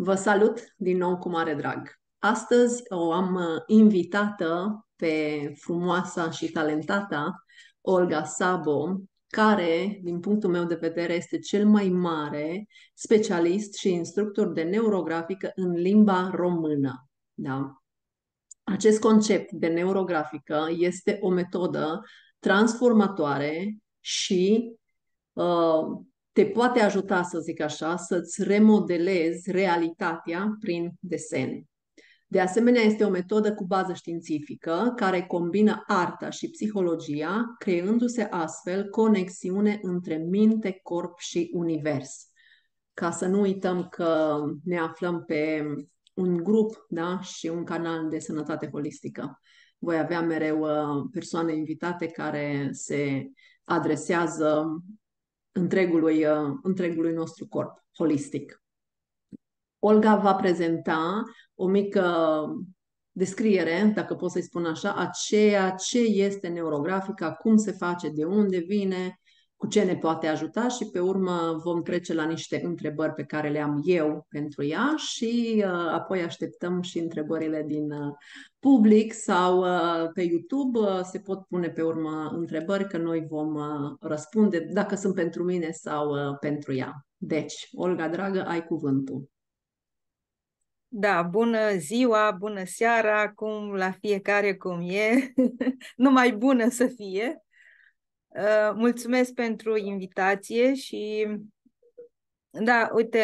Vă salut din nou cu mare drag. Astăzi o am invitată pe frumoasa și talentata Olga Sabo, care, din punctul meu de vedere, este cel mai mare specialist și instructor de neurografică în limba română. Da? Acest concept de neurografică este o metodă transformatoare și uh, te poate ajuta, să zic așa, să-ți remodelezi realitatea prin desen. De asemenea, este o metodă cu bază științifică care combină arta și psihologia, creându-se astfel conexiune între minte, corp și univers. Ca să nu uităm că ne aflăm pe un grup, da, și un canal de sănătate holistică. Voi avea mereu persoane invitate care se adresează întregului nostru corp holistic. Olga va prezenta o mică descriere, dacă pot să-i spun așa, a ceea ce este neurografica, cum se face, de unde vine, cu ce ne poate ajuta și pe urmă vom trece la niște întrebări pe care le am eu pentru ea și apoi așteptăm și întrebările din public sau pe YouTube. Se pot pune pe urmă întrebări că noi vom răspunde dacă sunt pentru mine sau pentru ea. Deci, Olga, dragă, ai cuvântul. Da, bună ziua, bună seara, cum la fiecare cum e, numai bună să fie. Mulțumesc pentru invitație și da, uite,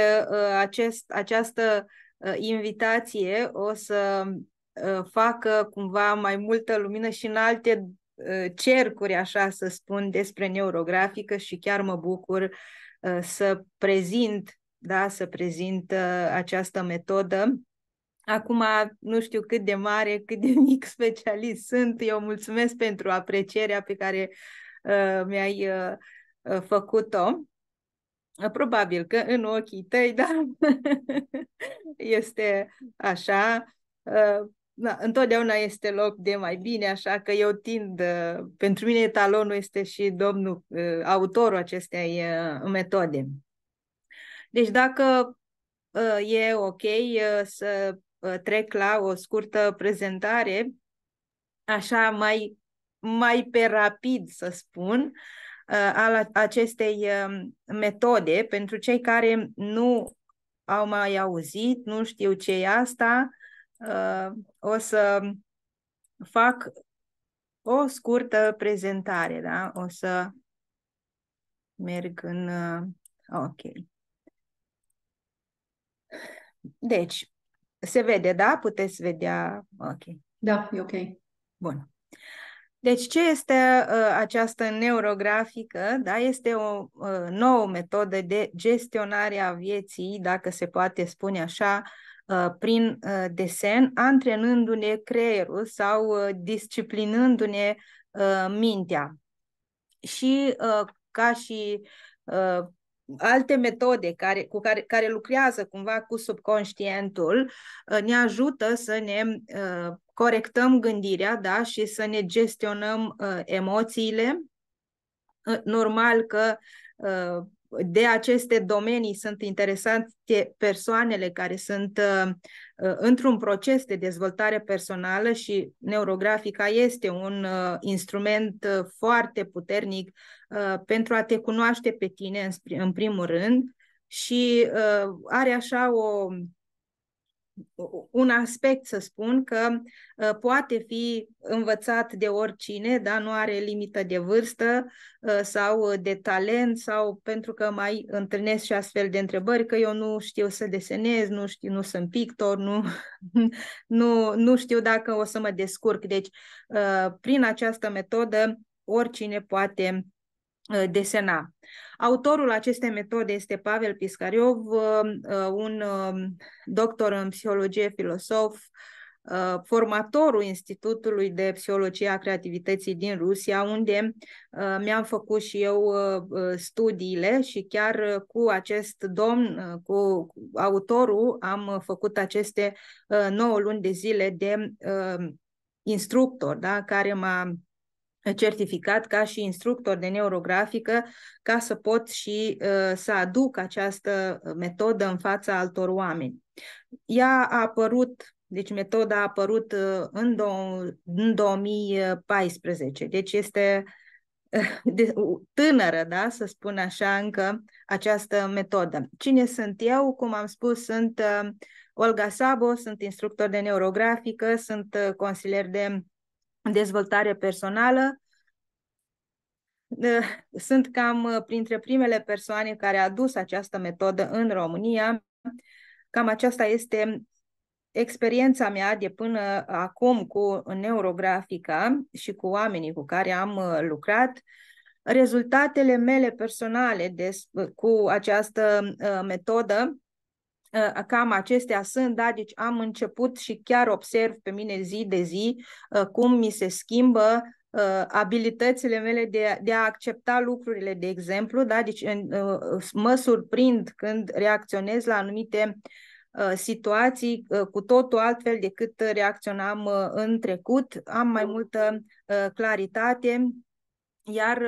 această invitație o să facă cumva mai multă lumină și în alte cercuri, așa să spun, despre neurografică și chiar mă bucur să prezint, da, să prezint această metodă. Acum nu știu cât de mare, cât de mic specialist sunt. Eu mulțumesc pentru aprecierea pe care mi-ai făcut-o. Probabil că în ochii tăi, da, este așa. Da, întotdeauna este loc de mai bine, așa că eu tind, pentru mine etalonul este și domnul autorul acestei metode. Deci dacă e ok să trec la o scurtă prezentare, așa mai pe rapid să spun, al acestei metode, pentru cei care nu au mai auzit, nu știu ce e asta, o să fac o scurtă prezentare, da? O să merg în... Ok. Deci, se vede, da? Puteți vedea? Ok. Da, e ok. Bun. Deci, ce este această neurografică? Da? Este o nouă metodă de gestionare a vieții, dacă se poate spune așa, prin desen, antrenându-ne creierul sau disciplinându-ne mintea. Și ca și alte metode care lucrează cumva cu subconștientul, ne ajută să ne corectăm gândirea, da, și să ne gestionăm emoțiile. Normal că de aceste domenii sunt interesante persoanele care sunt într-un proces de dezvoltare personală și neurografica este un instrument foarte puternic pentru a te cunoaște pe tine în primul rând și are așa un aspect, să spun, că poate fi învățat de oricine, dar nu are limită de vârstă sau de talent, sau pentru că mai întâlnesc și astfel de întrebări, că eu nu știu să desenez, nu sunt pictor, nu știu dacă o să mă descurc. Deci, prin această metodă, oricine poate desena. Autorul acestei metode este Pavel Piscariov, un doctor în psihologie, filosof, formatorul Institutului de Psihologie a Creativității din Rusia, unde mi-am făcut și eu studiile și chiar cu acest domn, cu autorul, am făcut aceste 9 luni de zile de instructor, da, care m-a certificat ca și instructor de neurografică ca să pot și să aduc această metodă în fața altor oameni. Ea a apărut, deci metoda a apărut în 2014, deci este tânără, da, să spun așa, încă această metodă. Cine sunt eu? Cum am spus, sunt Olga Sabo, sunt instructor de neurografică, sunt consilier de dezvoltare personală. Sunt cam printre primele persoane care a adus această metodă în România. Cam aceasta este experiența mea de până acum cu neurografica și cu oamenii cu care am lucrat. Rezultatele mele personale cu această metodă, cam acestea sunt, da, deci am început și chiar observ pe mine zi de zi cum mi se schimbă abilitățile mele de a accepta lucrurile, de exemplu, da, deci mă surprind când reacționez la anumite situații cu totul altfel decât reacționam în trecut, am mai multă claritate, iar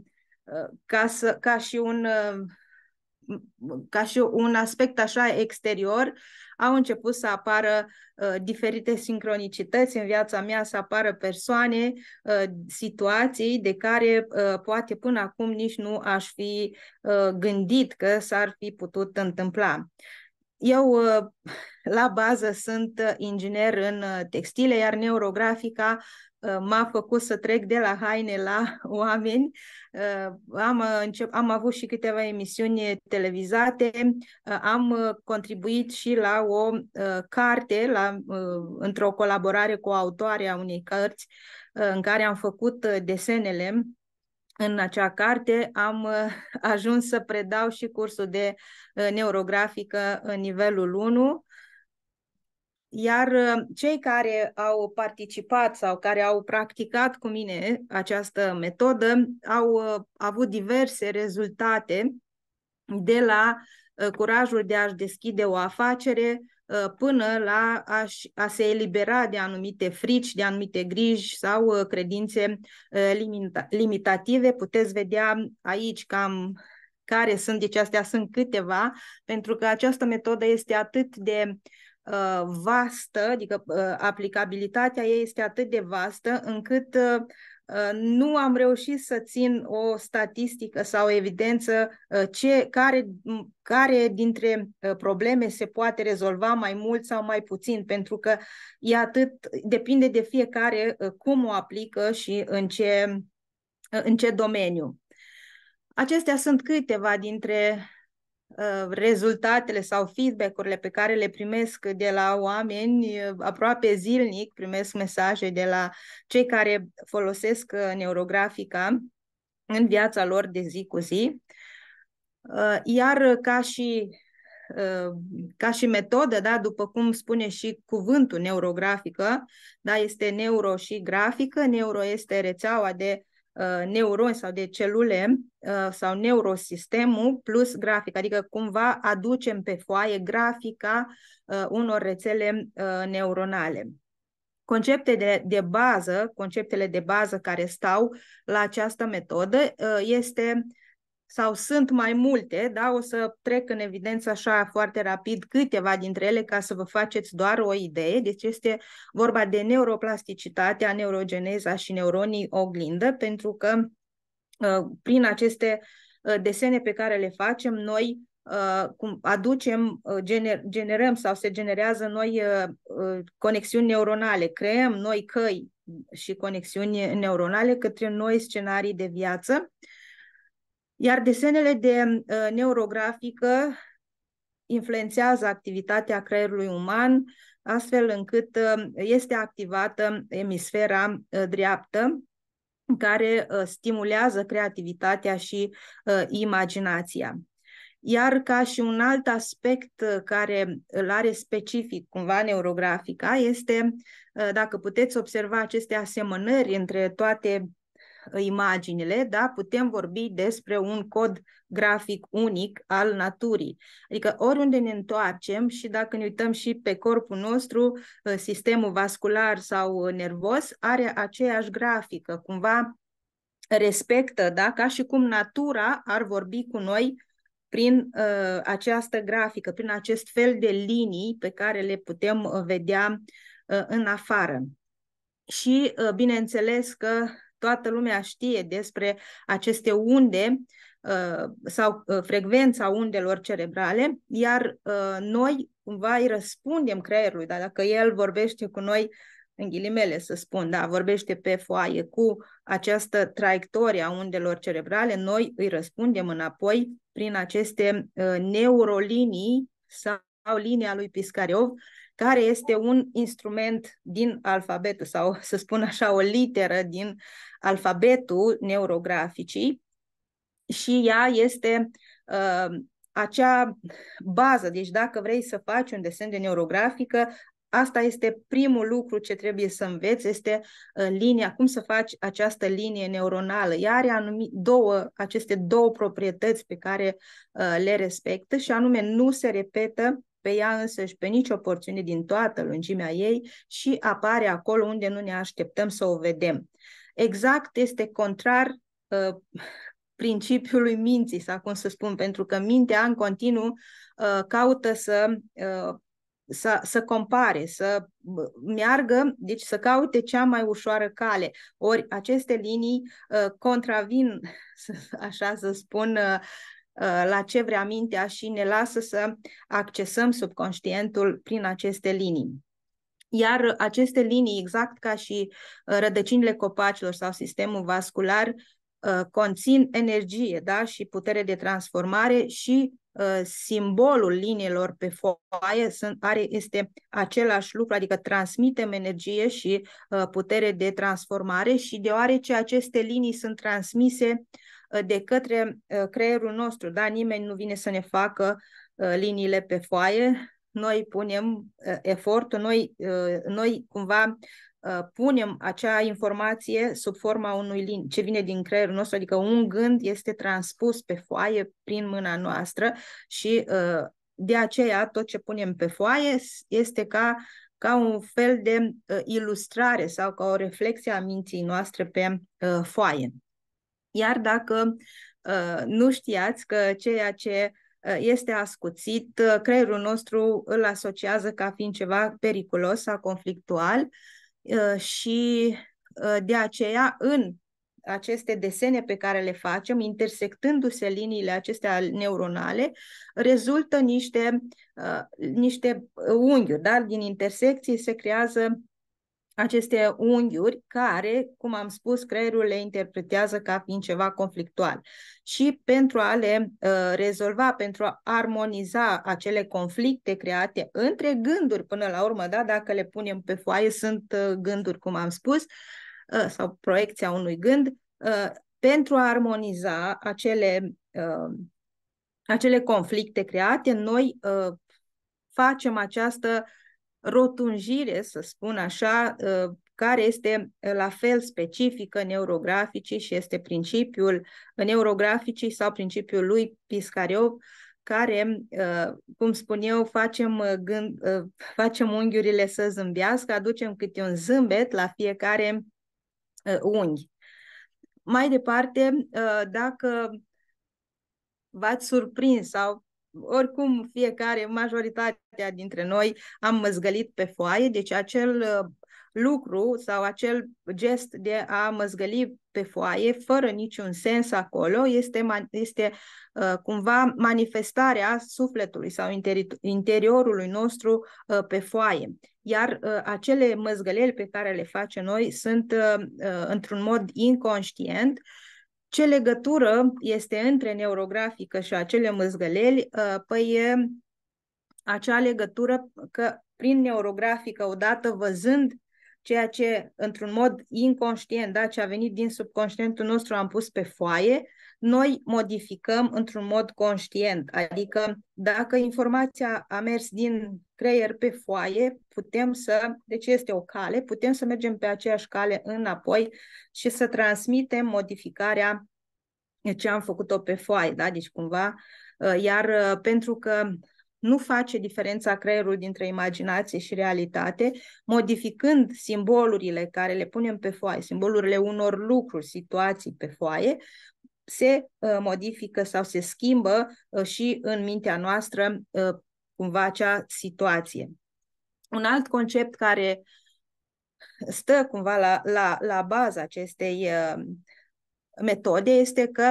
ca și un aspect așa exterior, au început să apară diferite sincronicități în viața mea, să apară persoane, situații de care poate până acum nici nu aș fi gândit că s-ar fi putut întâmpla. Eu, la bază, sunt inginer în textile, iar neurografica m-a făcut să trec de la haine la oameni. Am avut și câteva emisiuni televizate, am contribuit și la o carte, într-o colaborare cu autoarea unei cărți, în care am făcut desenele. În acea carte am ajuns să predau și cursul de neurografică în nivelul 1, iar cei care au participat sau care au practicat cu mine această metodă au avut diverse rezultate, de la curajul de a-și deschide o afacere până la a se elibera de anumite frici, de anumite griji sau credințe limitative. Puteți vedea aici cam care sunt, deci astea sunt câteva, pentru că această metodă este atât de vastă, adică aplicabilitatea ei este atât de vastă încât nu am reușit să țin o statistică sau o evidență care dintre probleme se poate rezolva mai mult sau mai puțin, pentru că depinde de fiecare cum o aplică și în ce domeniu. Acestea sunt câteva dintre rezultatele sau feedback-urile pe care le primesc de la oameni. Aproape zilnic primesc mesaje de la cei care folosesc neurografica în viața lor de zi cu zi. Iar ca și metodă, da, după cum spune și cuvântul neurografică, da, este neuro și grafică. Neuro este rețeaua de neuroni sau de celule sau neurosistemul plus grafic, adică cumva aducem pe foaie grafica unor rețele neuronale. Conceptele de bază care stau la această metodă sunt mai multe, da? O să trec în evidență așa foarte rapid câteva dintre ele ca să vă faceți doar o idee. Deci este vorba de neuroplasticitatea, neurogeneza și neuronii oglindă, pentru că prin aceste desene pe care le facem, noi generăm sau se generează noi conexiuni neuronale, creăm noi căi și conexiuni neuronale către noi scenarii de viață. Iar desenele de neurografică influențează activitatea creierului uman, astfel încât este activată emisfera dreaptă, care stimulează creativitatea și imaginația. Iar ca și un alt aspect care îl are specific cumva neurografica este, dacă puteți observa aceste asemănări între toate imaginile, da, putem vorbi despre un cod grafic unic al naturii. Adică oriunde ne întoarcem și dacă ne uităm și pe corpul nostru, sistemul vascular sau nervos are aceeași grafică. Cumva respectă, da? Ca și cum natura ar vorbi cu noi prin această grafică, prin acest fel de linii pe care le putem vedea în afară. Și bineînțeles că toată lumea știe despre aceste unde sau frecvența undelor cerebrale, iar noi cumva îi răspundem creierului, dar dacă el vorbește cu noi, în ghilimele să spun, da, vorbește pe foaie cu această traiectorie a undelor cerebrale, noi îi răspundem înapoi prin aceste neurolinii sau linia lui Piscariov, care este un instrument din alfabetul, sau să spun așa, o literă din alfabetul neurograficii, și ea este acea bază. Deci dacă vrei să faci un desen de neurografică, asta este primul lucru ce trebuie să înveți, este linia, cum să faci această linie neuronală. Ea are aceste două proprietăți pe care le respectă, și anume nu se repetă pe ea însăși, pe nicio porțiune din toată lungimea ei, și apare acolo unde nu ne așteptăm să o vedem. Exact este contrar principiului minții, sau cum să spun, pentru că mintea în continuu caută să compare, să meargă, deci să caute cea mai ușoară cale. Ori aceste linii contravin, așa să spun, la ce vrea mintea și ne lasă să accesăm subconștientul prin aceste linii. Iar aceste linii, exact ca și rădăcinile copacilor sau sistemul vascular, conțin energie, da? Și putere de transformare, și simbolul liniilor pe foaie este același lucru, adică transmitem energie și putere de transformare, și deoarece aceste linii sunt transmise de către creierul nostru, da? Nimeni nu vine să ne facă liniile pe foaie, noi punem efortul, noi cumva punem acea informație sub forma unui lin ce vine din creierul nostru, adică un gând este transpus pe foaie prin mâna noastră, și de aceea tot ce punem pe foaie este ca un fel de ilustrare sau ca o reflexie a minții noastre pe foaie. Iar dacă nu știați că ceea ce este ascuțit, creierul nostru îl asociază ca fiind ceva periculos sau conflictual, și de aceea în aceste desene pe care le facem, intersectându-se liniile acestea neuronale, rezultă niște unghiuri, dar din intersecție se creează aceste unghiuri care, cum am spus, creierul le interpretează ca fiind ceva conflictual. Și pentru a le rezolva, pentru a armoniza acele conflicte create între gânduri până la urmă, da? Dacă le punem pe foaie, sunt gânduri, cum am spus, sau proiecția unui gând, pentru a armoniza acele conflicte create, noi facem această rotunjire, să spun așa, care este la fel specifică neurograficii, și este principiul neurograficii sau principiul lui Piscariov, care, cum spun eu, facem unghiurile să zâmbească, aducem câte un zâmbet la fiecare unghi. Mai departe, dacă v-ați surprins sau oricum fiecare, majoritatea dintre noi am măzgălit pe foaie, deci acel lucru sau acel gest de a măzgăli pe foaie fără niciun sens acolo este cumva manifestarea sufletului sau interiorului nostru pe foaie. Iar acele măzgăleli pe care le facem noi sunt într-un mod inconștient. Ce legătură este între neurografică și acele măzgăleli? Păi acea legătură că prin neurografică, odată văzând ceea ce într-un mod inconștient, da, ce a venit din subconștientul nostru, am pus pe foaie, noi modificăm într-un mod conștient. Adică dacă informația a mers din creier pe foaie, deci este o cale, putem să mergem pe aceeași cale înapoi și să transmitem modificarea ce am făcut-o pe foaie, da? Deci cumva, iar pentru că nu face diferența creierul dintre imaginație și realitate, modificând simbolurile care le punem pe foaie, simbolurile unor lucruri, situații pe foaie, se modifică sau se schimbă și în mintea noastră cumva acea situație. Un alt concept care stă cumva la baza acestei metode este că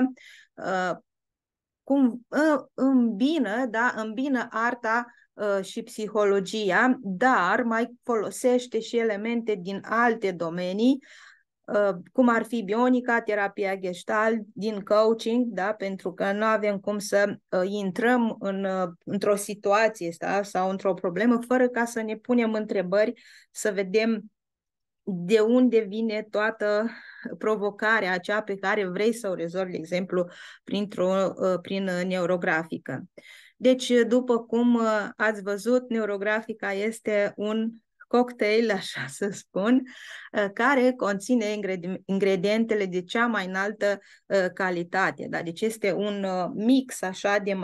îmbină arta și psihologia, dar mai folosește și elemente din alte domenii, cum ar fi bionica, terapia Gestalt, din coaching, da? Pentru că nu avem cum să intrăm într-o situație sau într-o problemă fără ca să ne punem întrebări, să vedem de unde vine toată provocarea aceea pe care vrei să o rezolvi, de exemplu, prin neurografică. Deci, după cum ați văzut, neurografica este un cocktail, așa să spun, care conține ingredientele de cea mai înaltă calitate. Da? Deci este un mix așa de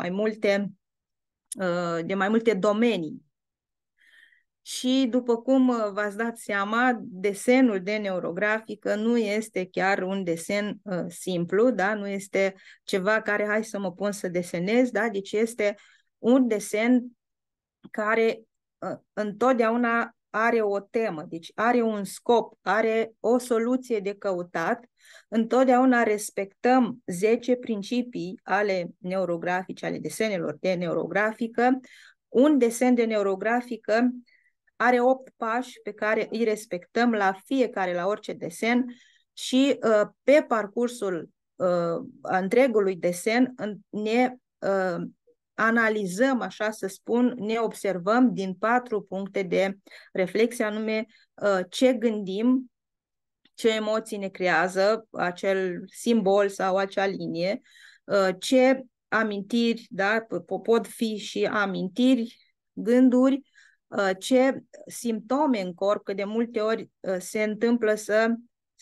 mai multe domenii. Și după cum v-ați dat seama, desenul de neurografică nu este chiar un desen simplu, da? Nu este ceva care hai să mă pun să desenez, da? Deci este un desen care întotdeauna are o temă, deci are un scop, are o soluție de căutat. Întotdeauna respectăm 10 principii ale neurografice, ale desenelor de neurografică. Un desen de neurografică are 8 pași pe care îi respectăm la orice desen și pe parcursul întregului desen ne analizăm, așa să spun, ne observăm din 4 puncte de reflexie, anume ce gândim, ce emoții ne creează acel simbol sau acea linie, ce amintiri, da, pot fi și amintiri, gânduri, ce simptome în corp, că de multe ori se întâmplă să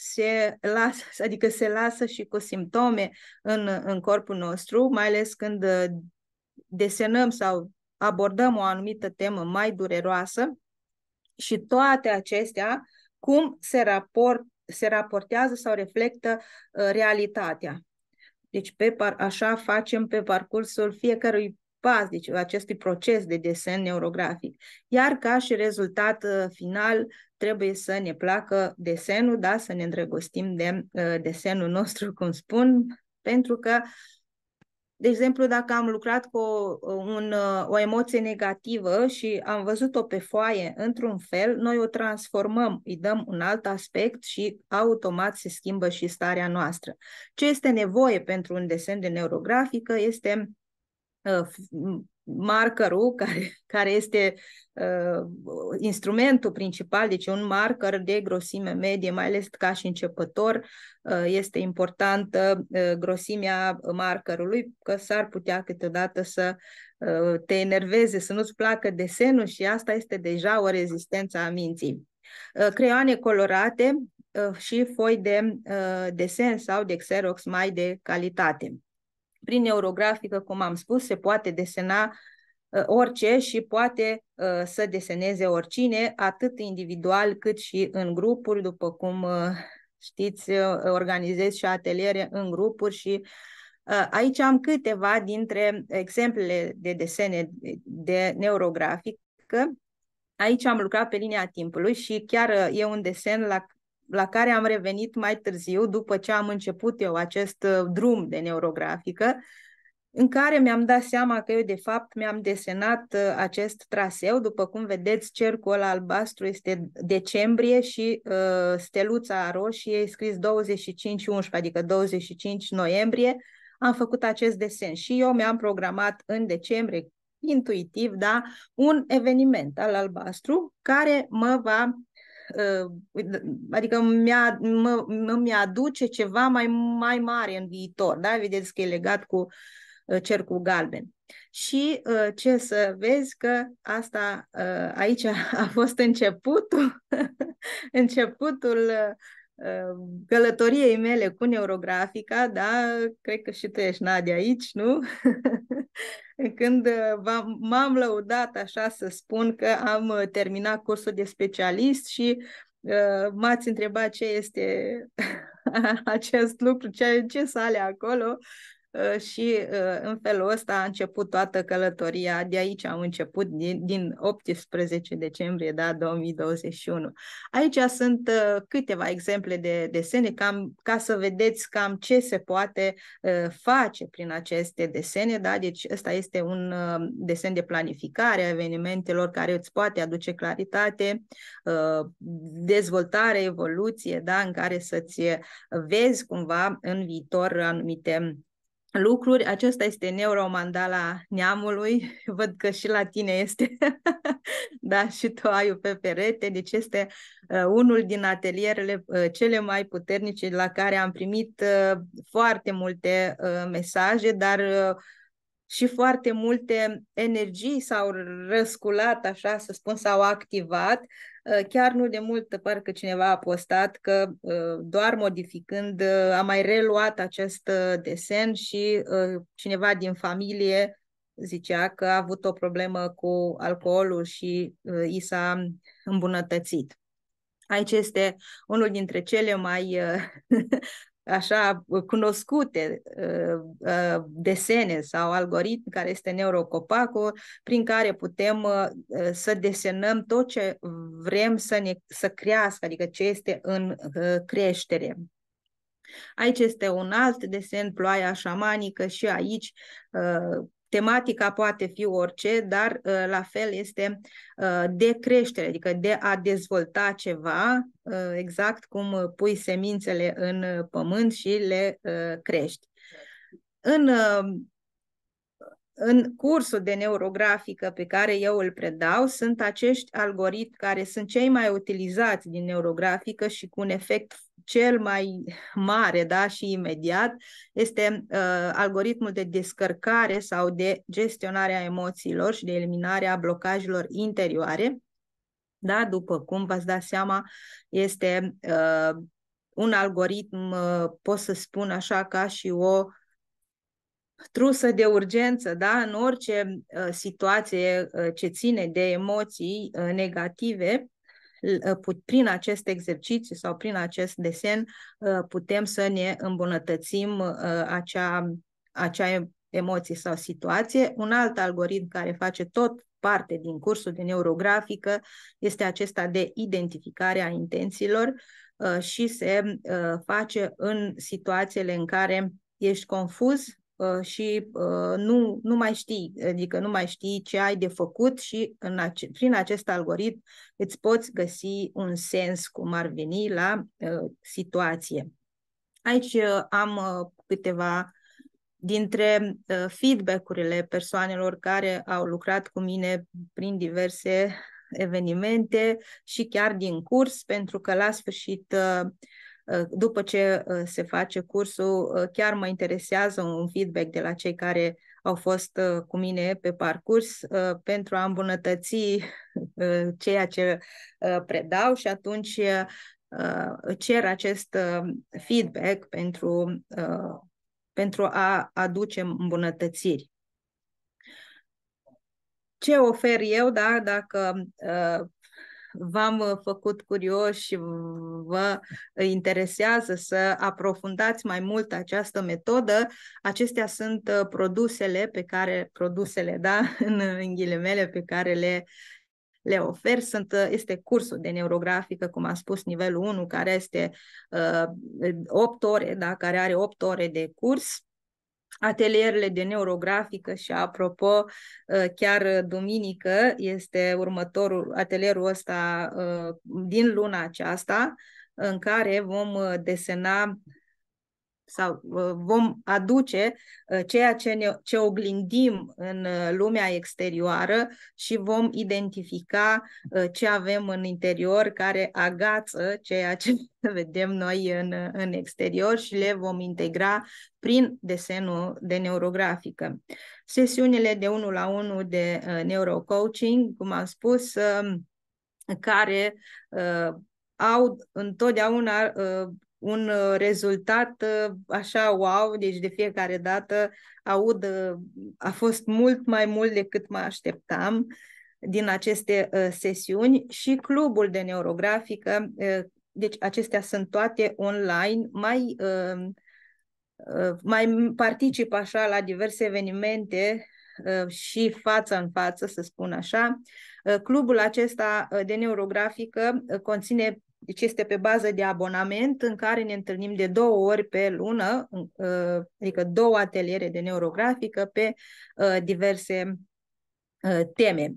se lasă și cu simptome în corpul nostru, mai ales când desenăm sau abordăm o anumită temă mai dureroasă, și toate acestea cum se raportează sau reflectă realitatea. Deci așa facem pe parcursul fiecărui pas, deci acestui proces de desen neurografic. Iar ca și rezultat final trebuie să ne placă desenul, da? Să ne îndrăgostim de desenul nostru, cum spun, pentru că, de exemplu, dacă am lucrat cu o emoție negativă și am văzut-o pe foaie într-un fel, noi o transformăm, îi dăm un alt aspect și automat se schimbă și starea noastră. Ce este nevoie pentru un desen de neurografică este markerul, care este instrumentul principal, deci un marker de grosime medie, mai ales ca și începător, este importantă grosimea markerului, că s-ar putea câteodată să te enerveze, să nu-ți placă desenul și asta este deja o rezistență a minții. Creioane colorate și foi de desen sau de Xerox mai de calitate. Prin neurografică, cum am spus, se poate desena orice și poate să deseneze oricine, atât individual cât și în grupuri, după cum știți, organizez și ateliere în grupuri și aici am câteva dintre exemplele de desene de neurografică. Aici am lucrat pe linia timpului și chiar e un desen la care am revenit mai târziu, după ce am început eu acest drum de neurografică, în care mi-am dat seama că eu, de fapt, mi-am desenat acest traseu. După cum vedeți, cercul albastru este decembrie și steluța roșie e scris 25-11, adică 25 noiembrie. Am făcut acest desen și eu mi-am programat în decembrie, intuitiv, da, un eveniment al albastru care mă va adică îmi aduce ceva mai mare în viitor, da? Vedeți că e legat cu cercul galben. Și ce să vezi că asta aici a fost începutul călătoriei mele cu neurografica, da, cred că și tu ești, Nadia, aici, nu? Când m-am lăudat așa să spun că am terminat cursul de specialist și m-ați întrebat ce este acest lucru, ce sale acolo. Și în felul ăsta a început toată călătoria, de aici am început, din 18 decembrie, da, 2021. Aici sunt câteva exemple de desene, ca să vedeți cam ce se poate face prin aceste desene, da? Deci ăsta este un desen de planificare a evenimentelor care îți poate aduce claritate, dezvoltare, evoluție, da? În care să-ți vezi cumva în viitor anumite lucruri. Acesta este neuromandala neamului. Văd că și la tine este. Da, și tu ai pe perete. Deci este unul din atelierele cele mai puternice la care am primit foarte multe mesaje, dar și foarte multe energii s-au răsculat, așa să spun, s-au activat. Chiar nu de mult, parcă cineva a postat că doar modificând a mai reluat acest desen și cineva din familie zicea că a avut o problemă cu alcoolul și i s-a îmbunătățit. Aici este unul dintre cele mai așa cunoscute desene sau algoritmi, care este neurocopacul, prin care putem să desenăm tot ce vrem să crească, adică ce este în creștere. Aici este un alt desen, ploaia șamanică, și aici tematica poate fi orice, dar la fel este de creștere, adică de a dezvolta ceva, exact cum pui semințele în pământ și le crești. În cursul de neurografică pe care eu îl predau, sunt acești algoritmi care sunt cei mai utilizați din neurografică și cu un efect cel mai mare, da, și imediat, este algoritmul de descărcare sau de gestionare a emoțiilor și de eliminare a blocajelor interioare. Da, după cum v-ați dat seama, este un algoritm, pot să spun așa, ca și o trusă de urgență, da? În orice situație ce ține de emoții negative, prin acest exercițiu sau prin acest desen putem să ne îmbunătățim acea emoție sau situație. Un alt algoritm care face tot parte din cursul de neurografică este acesta de identificare a intențiilor și se face în situațiile în care ești confuz și nu mai știi, adică nu mai știi ce ai de făcut și prin acest algoritm îți poți găsi un sens, cum ar veni, la situație. Aici am câteva dintre feedback-urile persoanelor care au lucrat cu mine prin diverse evenimente și chiar din curs, pentru că la sfârșit, după ce se face cursul, chiar mă interesează un feedback de la cei care au fost cu mine pe parcurs pentru a îmbunătăți ceea ce predau și atunci cer acest feedback pentru a aduce îmbunătățiri. Ce ofer eu, da? Dacă v-am făcut curioși și vă interesează să aprofundați mai mult această metodă, acestea sunt produsele, da, în ghilimele, pe care le ofer. Este cursul de neurografică, cum am spus, nivelul 1, care este 8 ore, da, care are 8 ore de curs. Atelierele de neurografică și, apropo, chiar duminică este următorul, atelierul ăsta din luna aceasta, în care vom desena sau vom aduce ceea ce oglindim în lumea exterioară și vom identifica ce avem în interior care agață ceea ce vedem noi în exterior și le vom integra prin desenul de neurografică. Sesiunile de 1 la 1 de neurocoaching, cum am spus, care au întotdeauna un rezultat așa wow, deci de fiecare dată aud, a fost mult mai mult decât mă așteptam din aceste sesiuni și clubul de neurografică, deci acestea sunt toate online, mai particip așa la diverse evenimente și față în față, să spun așa. Clubul acesta de neurografică conține, deci este pe bază de abonament, în care ne întâlnim de 2 ori pe lună, adică 2 ateliere de neurografică pe diverse teme.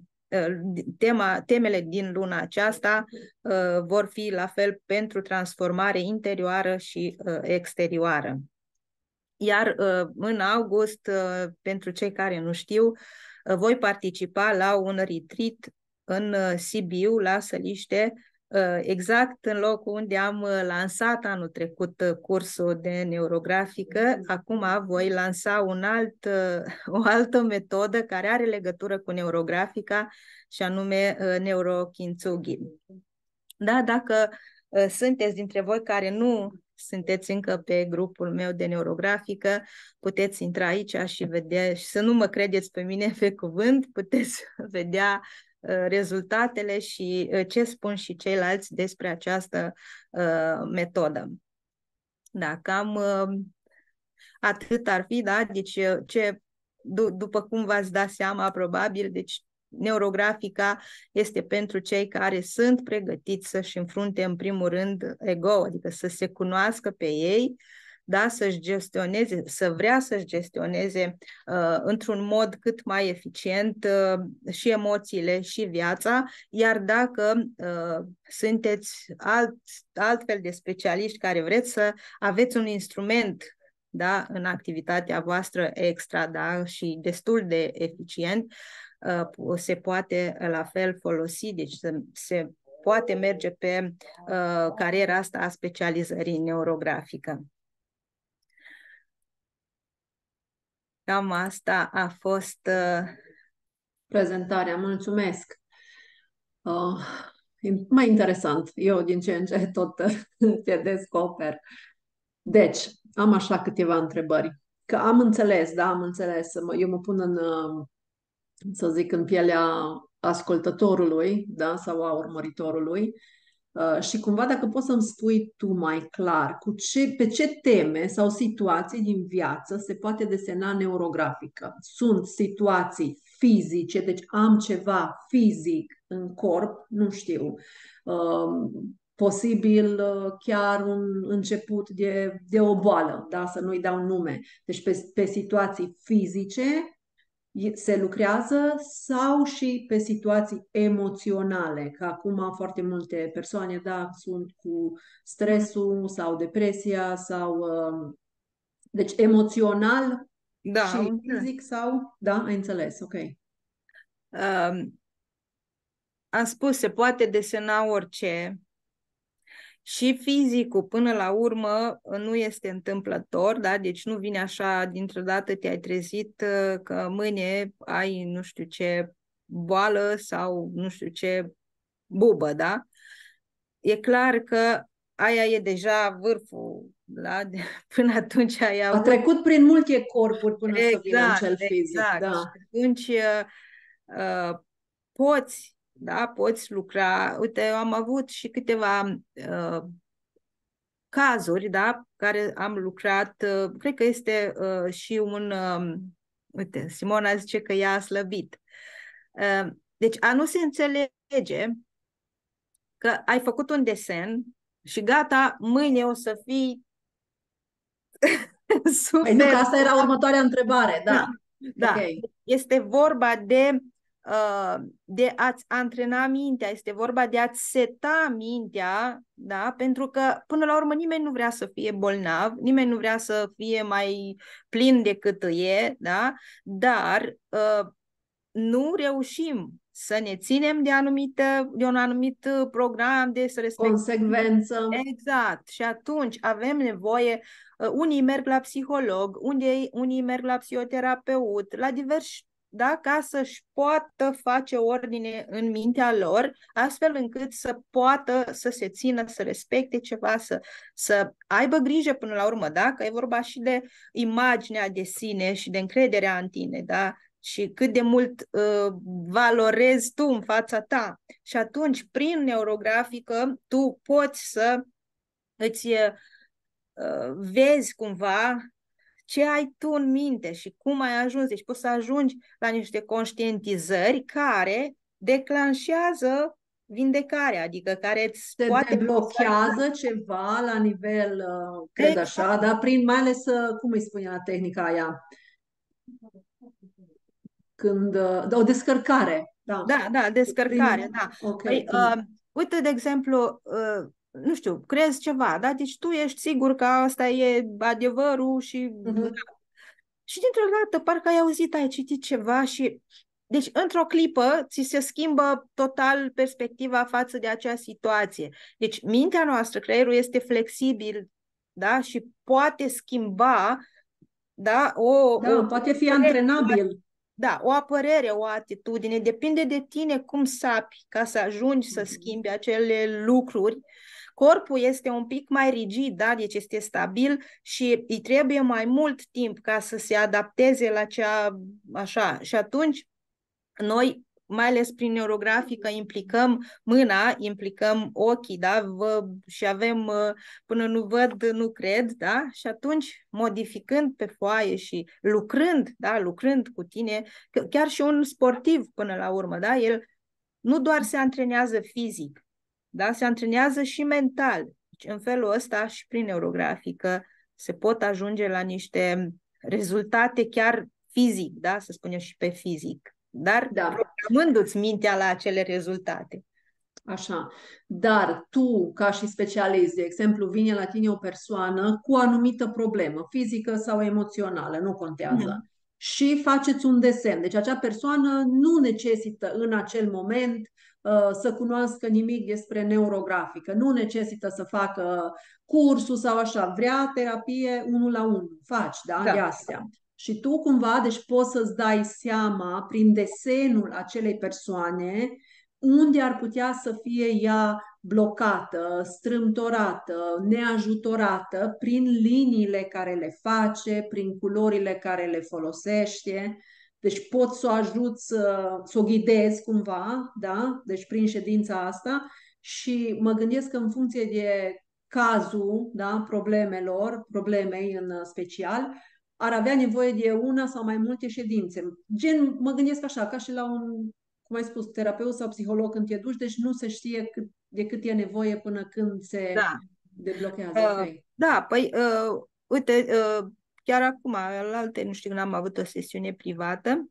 Temele din luna aceasta vor fi la fel pentru transformare interioară și exterioară. Iar în august, pentru cei care nu știu, voi participa la un retreat în Sibiu, la Săliște, exact în locul unde am lansat anul trecut cursul de neurografică. Acum voi lansa o altă metodă care are legătură cu neurografica, și anume neurokintsugi. Da, dacă sunteți dintre voi care nu sunteți încă pe grupul meu de neurografică, puteți intra aici și vedea, și să nu mă credeți pe mine pe cuvânt, puteți vedea rezultatele și ce spun și ceilalți despre această metodă. Da, cam atât ar fi, da? Deci după cum v-ați dat seama, probabil, deci neurografica este pentru cei care sunt pregătiți să-și înfrunte în primul rând ego, adică să se cunoască pe ei, da, să-și gestioneze, să vrea să-și gestioneze într-un mod cât mai eficient și emoțiile și viața, iar dacă sunteți altfel de specialiști care vreți să aveți un instrument, da, în activitatea voastră extra, da, și destul de eficient, se poate la fel folosi, deci se poate merge pe cariera asta a specializării neurografică. Cam asta a fost prezentarea. Mulțumesc! E mai interesant. Eu din ce în ce tot te descoper. Deci, am așa câteva întrebări. Că am înțeles, da, am înțeles. Eu mă pun în, să zic, în pielea ascultătorului, da, sau a urmăritorului. Și cumva dacă poți să-mi spui tu mai clar pe ce teme sau situații din viață se poate desena neurografică. Sunt situații fizice, deci am ceva fizic în corp, nu știu, posibil chiar un început de o boală, da? Să nu-i dau nume. Deci pe situații fizice se lucrează sau și pe situații emoționale, că acum foarte multe persoane, da, sunt cu stresul sau depresia sau deci emoțional da, și fizic sau, da, ai înțeles, ok. Am spus, se poate desena orice. Și fizicul, până la urmă, nu este întâmplător, da? Deci nu vine așa, dintr-o dată te-ai trezit că mâine ai nu știu ce boală sau nu știu ce bubă, da? E clar că aia e deja vârful, da? Până atunci ai A avut... trecut prin multe corpuri până să vină în cel fizic, exact. da. Și atunci poți, da? Poți lucra. Uite, eu am avut și câteva cazuri, da, care am lucrat, cred că este și uite, Simona zice că ea a slăbit. Deci a nu se înțelege că ai făcut un desen și gata, mâine o să fii super. Păi nu, că asta era următoarea întrebare, da. Da. Okay. Este vorba de a-ți antrena mintea, este vorba de a-ți seta mintea, da? Pentru că până la urmă nimeni nu vrea să fie bolnav, nimeni nu vrea să fie mai plin decât e, da? Dar nu reușim să ne ținem de un anumit program, de să respectăm. Consecvență. Exact. Și atunci avem nevoie, unii merg la psiholog, unii merg la psihoterapeut, la diversi da, ca să-și poată face ordine în mintea lor, astfel încât să poată să se țină, să respecte ceva, să aibă grijă până la urmă, da? Că e vorba și de imaginea de sine și de încrederea în tine, da? Și cât de mult valorezi tu în fața ta. Și atunci, prin neurografică, tu poți să îți vezi cumva ce ai tu în minte și cum ai ajuns. Deci poți să ajungi la niște conștientizări care declanșează vindecarea, adică care îți Se poate... deblochează ceva la nivel, cred așa, Exact. dar prin mai ales, cum îi spunea tehnica aia, când, o descărcare, da. Da, da, descărcare, Prin, da. ok, Păi, uite, de exemplu, nu știu, crezi ceva, da? Deci tu ești sigur că asta e adevărul și mhm. și dintr-o dată, parcă ai auzit, ai citit ceva și... Deci, într-o clipă, ți se schimbă total perspectiva față de acea situație. Deci, mintea noastră, creierul este flexibil, da? Și poate schimba, da? Da, poate fi antrenabil. Da, o apărere, o atitudine, depinde de tine cum sapi ca să ajungi să Mhm. schimbi acele lucruri. Corpul este un pic mai rigid, da? Deci este stabil și îi trebuie mai mult timp ca să se adapteze la cea așa. Și atunci noi, mai ales prin neurografică, implicăm mâna, implicăm ochii, da? Și avem până nu văd, nu cred, da? Și atunci, modificând pe foaie și lucrând, da? Lucrând cu tine, chiar și un sportiv până la urmă, da? El nu doar se antrenează fizic, da? Se antrenează și mental. Deci, în felul ăsta și prin neurografică se pot ajunge la niște rezultate chiar fizic, da? Să spunem și pe fizic, dar Da. programându-ți mintea la acele rezultate. Așa. Dar tu, ca și specialist, de exemplu, vine la tine o persoană cu o anumită problemă, fizică sau emoțională, nu contează, Mhm. și faceți un desen. Deci acea persoană nu necesită în acel moment să cunoască nimic despre neurografică, nu necesită să facă cursul sau așa, vrea terapie unul la unul, faci, da, de Da, astea. Și tu cumva, deci poți să-ți dai seama prin desenul acelei persoane unde ar putea să fie ea blocată, strâmtorată, neajutorată prin liniile care le face, prin culorile care le folosește. Deci pot să o ajut să o ghidez cumva, da? Deci prin ședința asta și mă gândesc că în funcție de cazul, da, problemei în special, ar avea nevoie de una sau mai multe ședințe. Gen, mă gândesc așa, ca și la un, cum ai spus, terapeut sau psiholog când te duci, deci nu se știe de cât e nevoie până când se da. deblochează. Ok. Da, păi, uite, chiar acum, la alte, nu știu, când am avut o sesiune privată,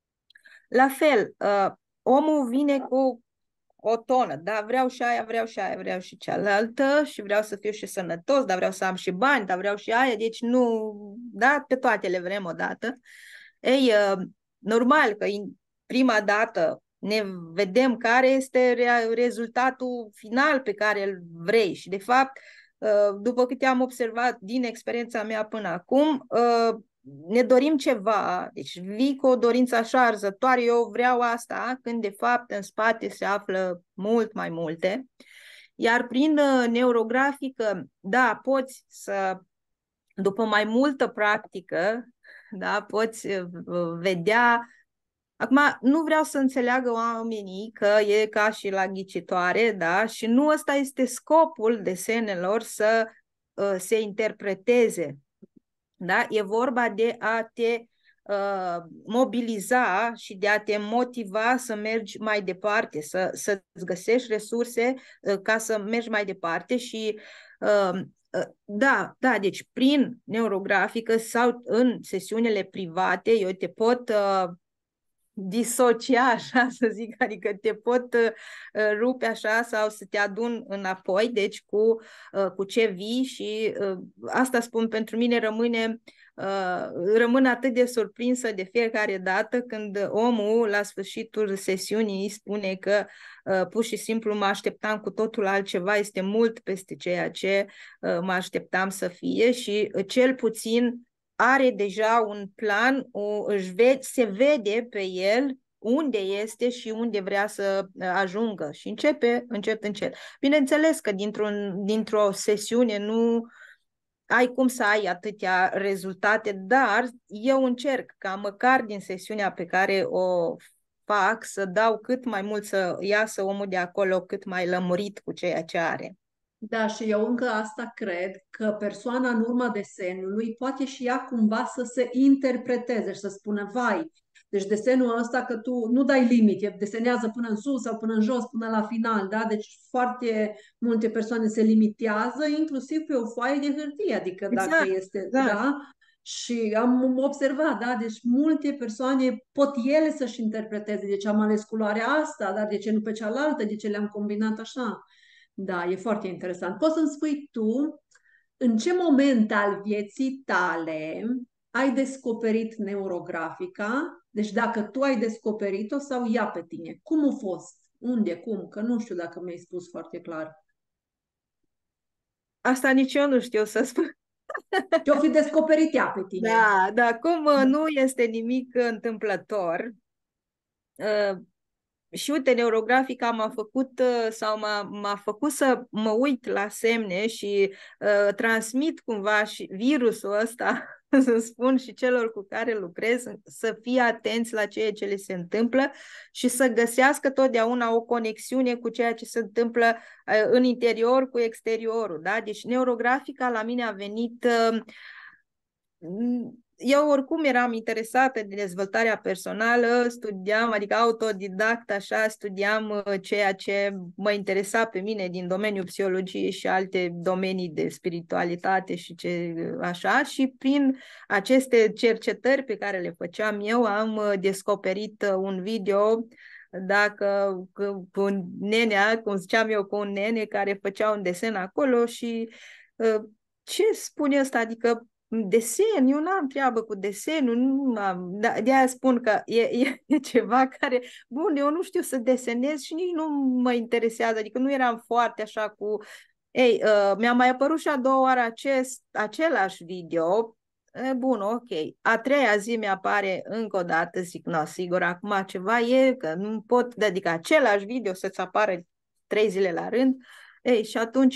la fel, omul vine cu o tonă, da, vreau și aia, vreau și aia, vreau și cealaltă și vreau să fiu și sănătos, dar vreau să am și bani, dar vreau și aia, deci nu, da, pe toate le vrem odată. Ei, normal că prima dată ne vedem care este rezultatul final pe care îl vrei și de fapt, după câte am observat din experiența mea până acum, ne dorim ceva, deci vii cu o dorință așa arzătoare, eu vreau asta, când de fapt în spate se află mult mai multe. Iar prin neurografică, da, poți să, după mai multă practică, da, poți vedea. Acum, nu vreau să înțeleagă oamenii că e ca și la ghicitoare, da, și nu ăsta este scopul desenelor să se interpreteze. Da? E vorba de a te mobiliza și de a te motiva să mergi mai departe, să-ți găsești resurse ca să mergi mai departe și da, da, deci prin neurografică sau în sesiunile private eu te pot disocia, așa să zic, adică te pot rupe așa sau să te adun înapoi, deci cu ce vii și asta spun, pentru mine rămân atât de surprinsă de fiecare dată când omul la sfârșitul sesiunii spune că pur și simplu mă așteptam cu totul altceva, este mult peste ceea ce mă așteptam să fie și cel puțin are deja un plan, se vede pe el unde este și unde vrea să ajungă și începe încet, încet. Bineînțeles că dintr-o sesiune nu ai cum să ai atâtea rezultate, dar eu încerc ca măcar din sesiunea pe care o fac să dau cât mai mult, să iasă omul de acolo cât mai lămurit cu ceea ce are. Da, și eu încă asta cred, că persoana în urma desenului poate și ea cumva să se interpreteze și să spună, vai, deci desenul ăsta că tu nu dai limite, desenează până în sus sau până în jos, până la final, da? Deci foarte multe persoane se limitează, inclusiv pe o foaie de hârtie, adică dacă Exact, este, exact. da? Și am observat, da? Deci multe persoane pot ele să-și interpreteze, de ce am ales culoarea asta, dar de ce nu pe cealaltă, de ce le-am combinat așa. Da, e foarte interesant. Poți să-mi spui tu în ce moment al vieții tale ai descoperit neurografica? Deci dacă tu ai descoperit-o sau ea pe tine? Cum a fost? Unde? Cum? Că nu știu dacă mi-ai spus foarte clar. Asta nici eu nu știu să spun. Ce-o fi descoperit ea pe tine? Da, da, cum Da. nu este nimic întâmplător. Și uite, neurografica m-a făcut sau m-a făcut să mă uit la semne și transmit cumva și virusul ăsta, să spun, și celor cu care lucrez, să fie atenți la ceea ce le se întâmplă și să găsească totdeauna o conexiune cu ceea ce se întâmplă în interior cu exteriorul. Da? Deci neurografica la mine a venit... Eu oricum eram interesată de dezvoltarea personală, studiam, adică autodidact, așa, studiam ceea ce mă interesa pe mine din domeniul psihologiei și alte domenii de spiritualitate și așa, și prin aceste cercetări pe care le făceam eu am descoperit un video dacă cu un nenea, cum ziceam eu, cu un nene care făcea un desen acolo și ce spune ăsta, adică desen, eu n-am treabă cu desenul, nu am, de-aia spun că e ceva care, bun, eu nu știu să desenez și nici nu mă interesează, adică nu eram foarte așa cu... Ei, mi-a mai apărut și a doua oară același video, bun, ok. A treia zi mi-apare încă o dată, zic, no, sigur, acum ceva e, că nu pot, adică același video să-ți apară 3 zile la rând. Ei, și atunci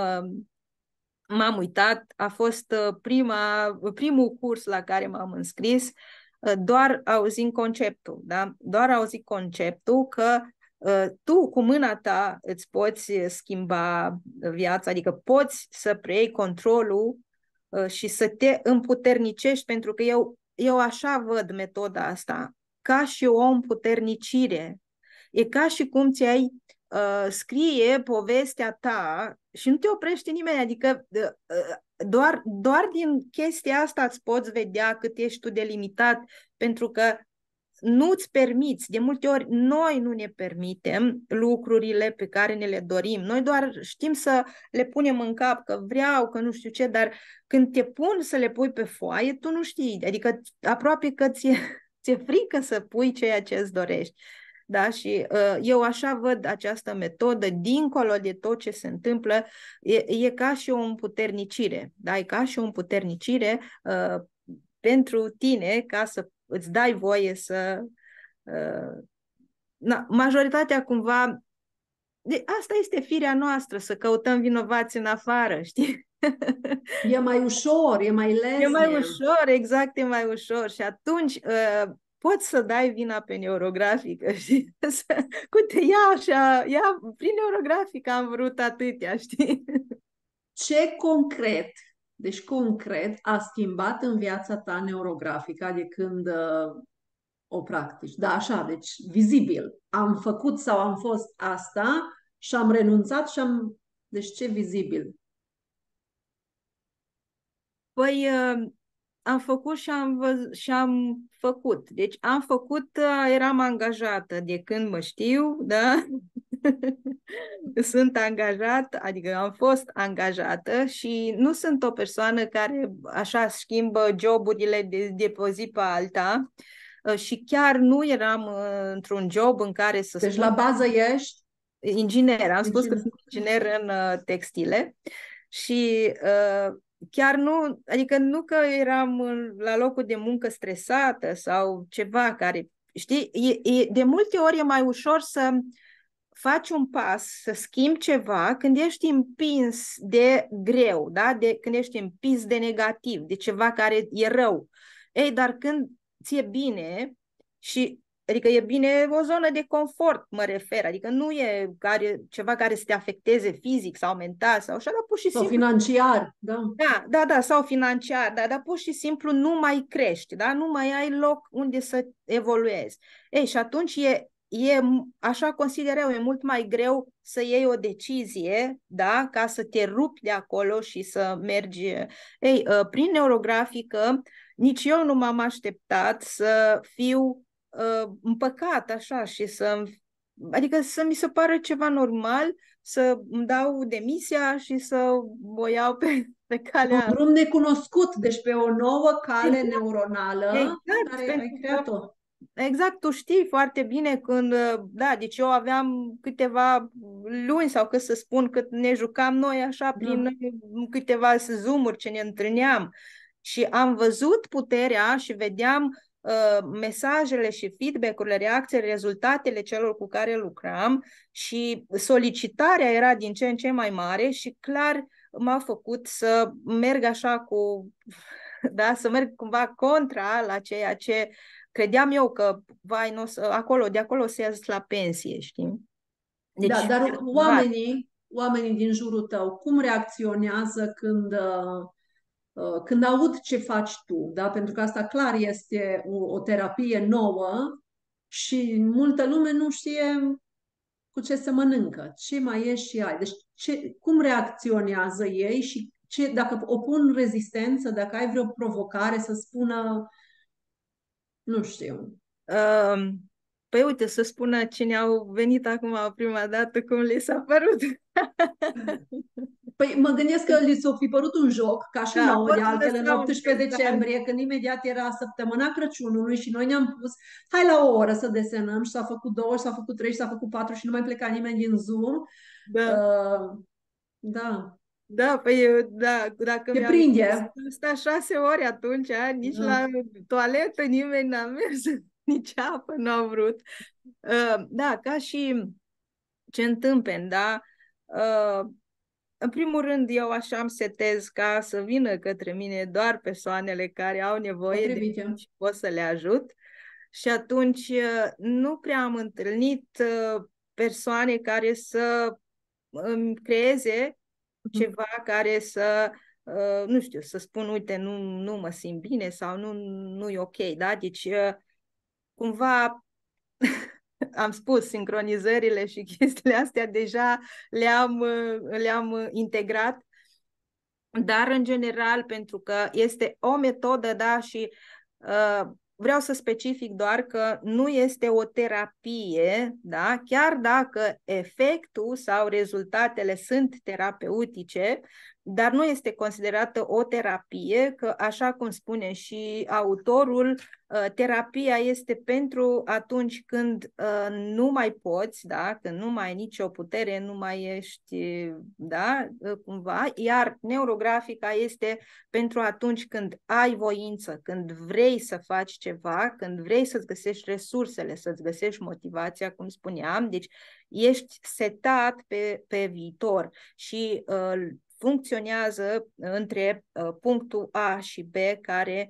m-am uitat, a fost primul curs la care m-am înscris, doar auzind conceptul, da? Doar auzind conceptul că tu cu mâna ta îți poți schimba viața, adică poți să preiei controlul și să te împuternicești, pentru că eu așa văd metoda asta, ca și o împuternicire. E ca și cum scrie povestea ta și nu te oprește nimeni, adică doar din chestia asta îți poți vedea cât ești tu de limitat, pentru că nu-ți permiți, de multe ori noi nu ne permitem lucrurile pe care ne le dorim, noi doar știm să le punem în cap că vreau, că nu știu ce, dar când te pun să le pui pe foaie, tu nu știi, adică aproape că ți-e frică să pui ceea ce îți dorești. Da? Și eu așa văd această metodă, dincolo de tot ce se întâmplă, e ca și o împuternicire. Da? E ca și o împuternicire pentru tine, ca să îți dai voie să... majoritatea cumva... asta este firea noastră, să căutăm vinovați în afară, știi? E mai ușor, e mai E mai lesne. ușor, exact, e mai ușor. Și atunci poți să dai vina pe neurografică, știi? Uite, prin neurografică am vrut atâtea, știi? Ce concret, deci concret, a schimbat în viața ta neurografica de când o practici? Da, așa, deci vizibil. Am făcut sau am fost asta și am renunțat și am... Deci ce vizibil? Păi am făcut și am făcut. Deci am făcut, eram angajată de când mă știu, da? Sunt angajat, adică am fost angajată și nu sunt o persoană care așa schimbă joburile de pe o zi pe alta și chiar nu eram într-un job în care să Deci spun la bază ești inginer, am spus că inginer. sunt inginer în textile și chiar nu, adică nu că eram la locul de muncă stresată sau ceva care, știi, de multe ori e mai ușor să faci un pas, să schimbi ceva când ești împins de greu, da? Când ești împins de negativ, de ceva care e rău. Ei, dar când ți-e bine și adică e bine o zonă de confort, mă refer, adică nu e ceva care să te afecteze fizic sau mental sau așa, dar pur și Sau simplu financiar, da. da, sau financiar, dar pur și simplu nu mai crești, da? Nu mai ai loc unde să evoluezi. Ei, și atunci așa consider eu, e mult mai greu să iei o decizie, da? Ca să te rupi de acolo și să mergi. Ei, prin neurografică, nici eu nu m-am așteptat să fiu împăcat așa și adică să mi se pară ceva normal, să îmi dau demisia și să o iau pe Pe un calea. drum necunoscut, deci pe o nouă cale Exact, neuronală pe exact, care ai pentru că creat-o. exact, tu știi foarte bine când, da, deci eu aveam câteva luni sau cât să spun, cât ne jucam noi așa prin Da. câteva Zoom-uri ce ne întâlneam și am văzut puterea și vedeam mesajele și feedback-urile, reacțiile, rezultatele celor cu care lucram și solicitarea era din ce în ce mai mare și clar m-a făcut să merg așa cu, da, să merg cumva contra la ceea ce credeam eu că, vai, de acolo o să ies la pensie, știi? Da, Deci, dar va, oamenii din jurul tău, cum reacționează când aud ce faci tu, da? Pentru că asta clar este o terapie nouă și multă lume nu știe cu ce se mănâncă, ce mai e și ai. Deci cum reacționează ei și dacă opun rezistență, dacă ai vreo provocare să spună, nu știu. păi uite, să spună cine au venit acum prima dată, cum li s-a părut. Păi mă gândesc că li s-o fi părut un joc, ca și Da, nouă, de pot să altfel, în lăsăm un 18 mesaj. decembrie, când imediat era săptămâna Crăciunului și noi ne-am pus, hai la o oră să desenăm și s-a făcut două, și s-a făcut trei, și s-a făcut patru și nu mai pleca nimeni din Zoom. Da. Da, Da, păi da, dacă te mi-am prinde. stat 6 ore atunci, nici la Da. toaletă nimeni n-a mers, nici apă n-au vrut. Da, ca și ce întâmplă, da? În primul rând, eu așa îmi setez ca să vină către mine doar persoanele care au nevoie de mine Potrivit. și pot să le ajut. Și atunci nu prea am întâlnit persoane care să îmi creeze ceva care să, nu știu, să spun, uite, nu mă simt bine sau nu e ok, da? Deci, cumva, am spus, sincronizările și chestiile astea deja le-am integrat, dar în general, pentru că este o metodă, da, și vreau să specific doar că nu este o terapie, da, chiar dacă efectul sau rezultatele sunt terapeutice, dar nu este considerată o terapie, că așa cum spune și autorul, terapia este pentru atunci când nu mai poți, da? Când nu mai ai nicio putere, nu mai ești, da? Cumva, iar neurografica este pentru atunci când ai voință, când vrei să faci ceva, când vrei să-ți găsești resursele, să-ți găsești motivația, cum spuneam, deci ești setat pe viitor și funcționează între punctul A și B care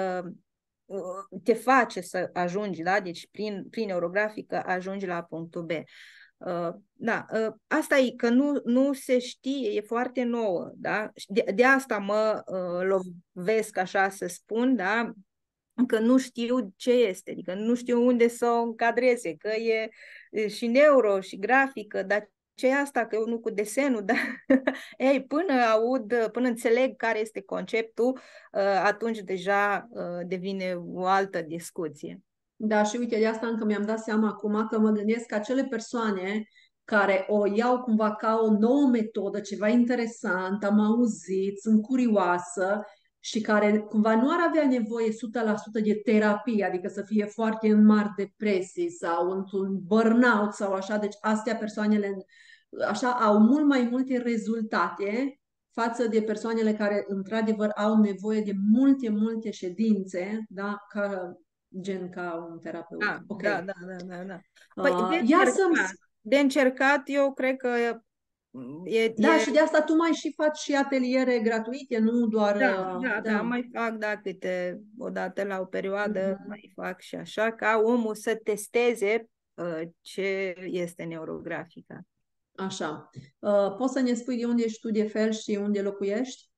te face să ajungi, da? Deci prin neurografică ajungi la punctul B. Da, asta e că nu se știe, e foarte nouă, da? De asta mă lovesc, așa să spun, da? Că nu știu ce este, adică nu știu unde să o încadreze, că e și neuro și grafică, dar ce e asta, că eu nu cu desenul, dar ei, până înțeleg care este conceptul, atunci deja devine o altă discuție. Da, și uite, de asta încă mi-am dat seama acum că mă gândesc că acele persoane care o iau cumva ca o nouă metodă, ceva interesant, am auzit, sunt curioasă și care cumva nu ar avea nevoie 100% de terapie, adică să fie foarte în mari depresii sau într-un burnout sau așa, deci astea persoanele așa au mult mai multe rezultate față de persoanele care, într-adevăr, au nevoie de multe ședințe, da? Gen ca un terapeut. Ah, Ok. da, da, da, da, da. Păi Ia să-mi... de încercat, eu cred că Da, și de asta tu mai și faci și ateliere gratuite, nu doar... da, da, da, Da. mai fac, da, o dată la o perioadă, Mhm. mai fac și așa, ca omul să testeze ce este neurografica. Așa. Poți să ne spui de unde ești tu de fel și unde locuiești?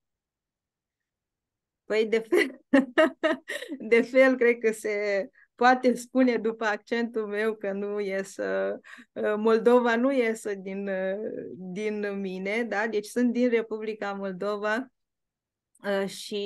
Păi, de fel, de fel, cred că se poate spune după accentul meu că nu ies, Moldova nu iese din mine, da? Deci sunt din Republica Moldova și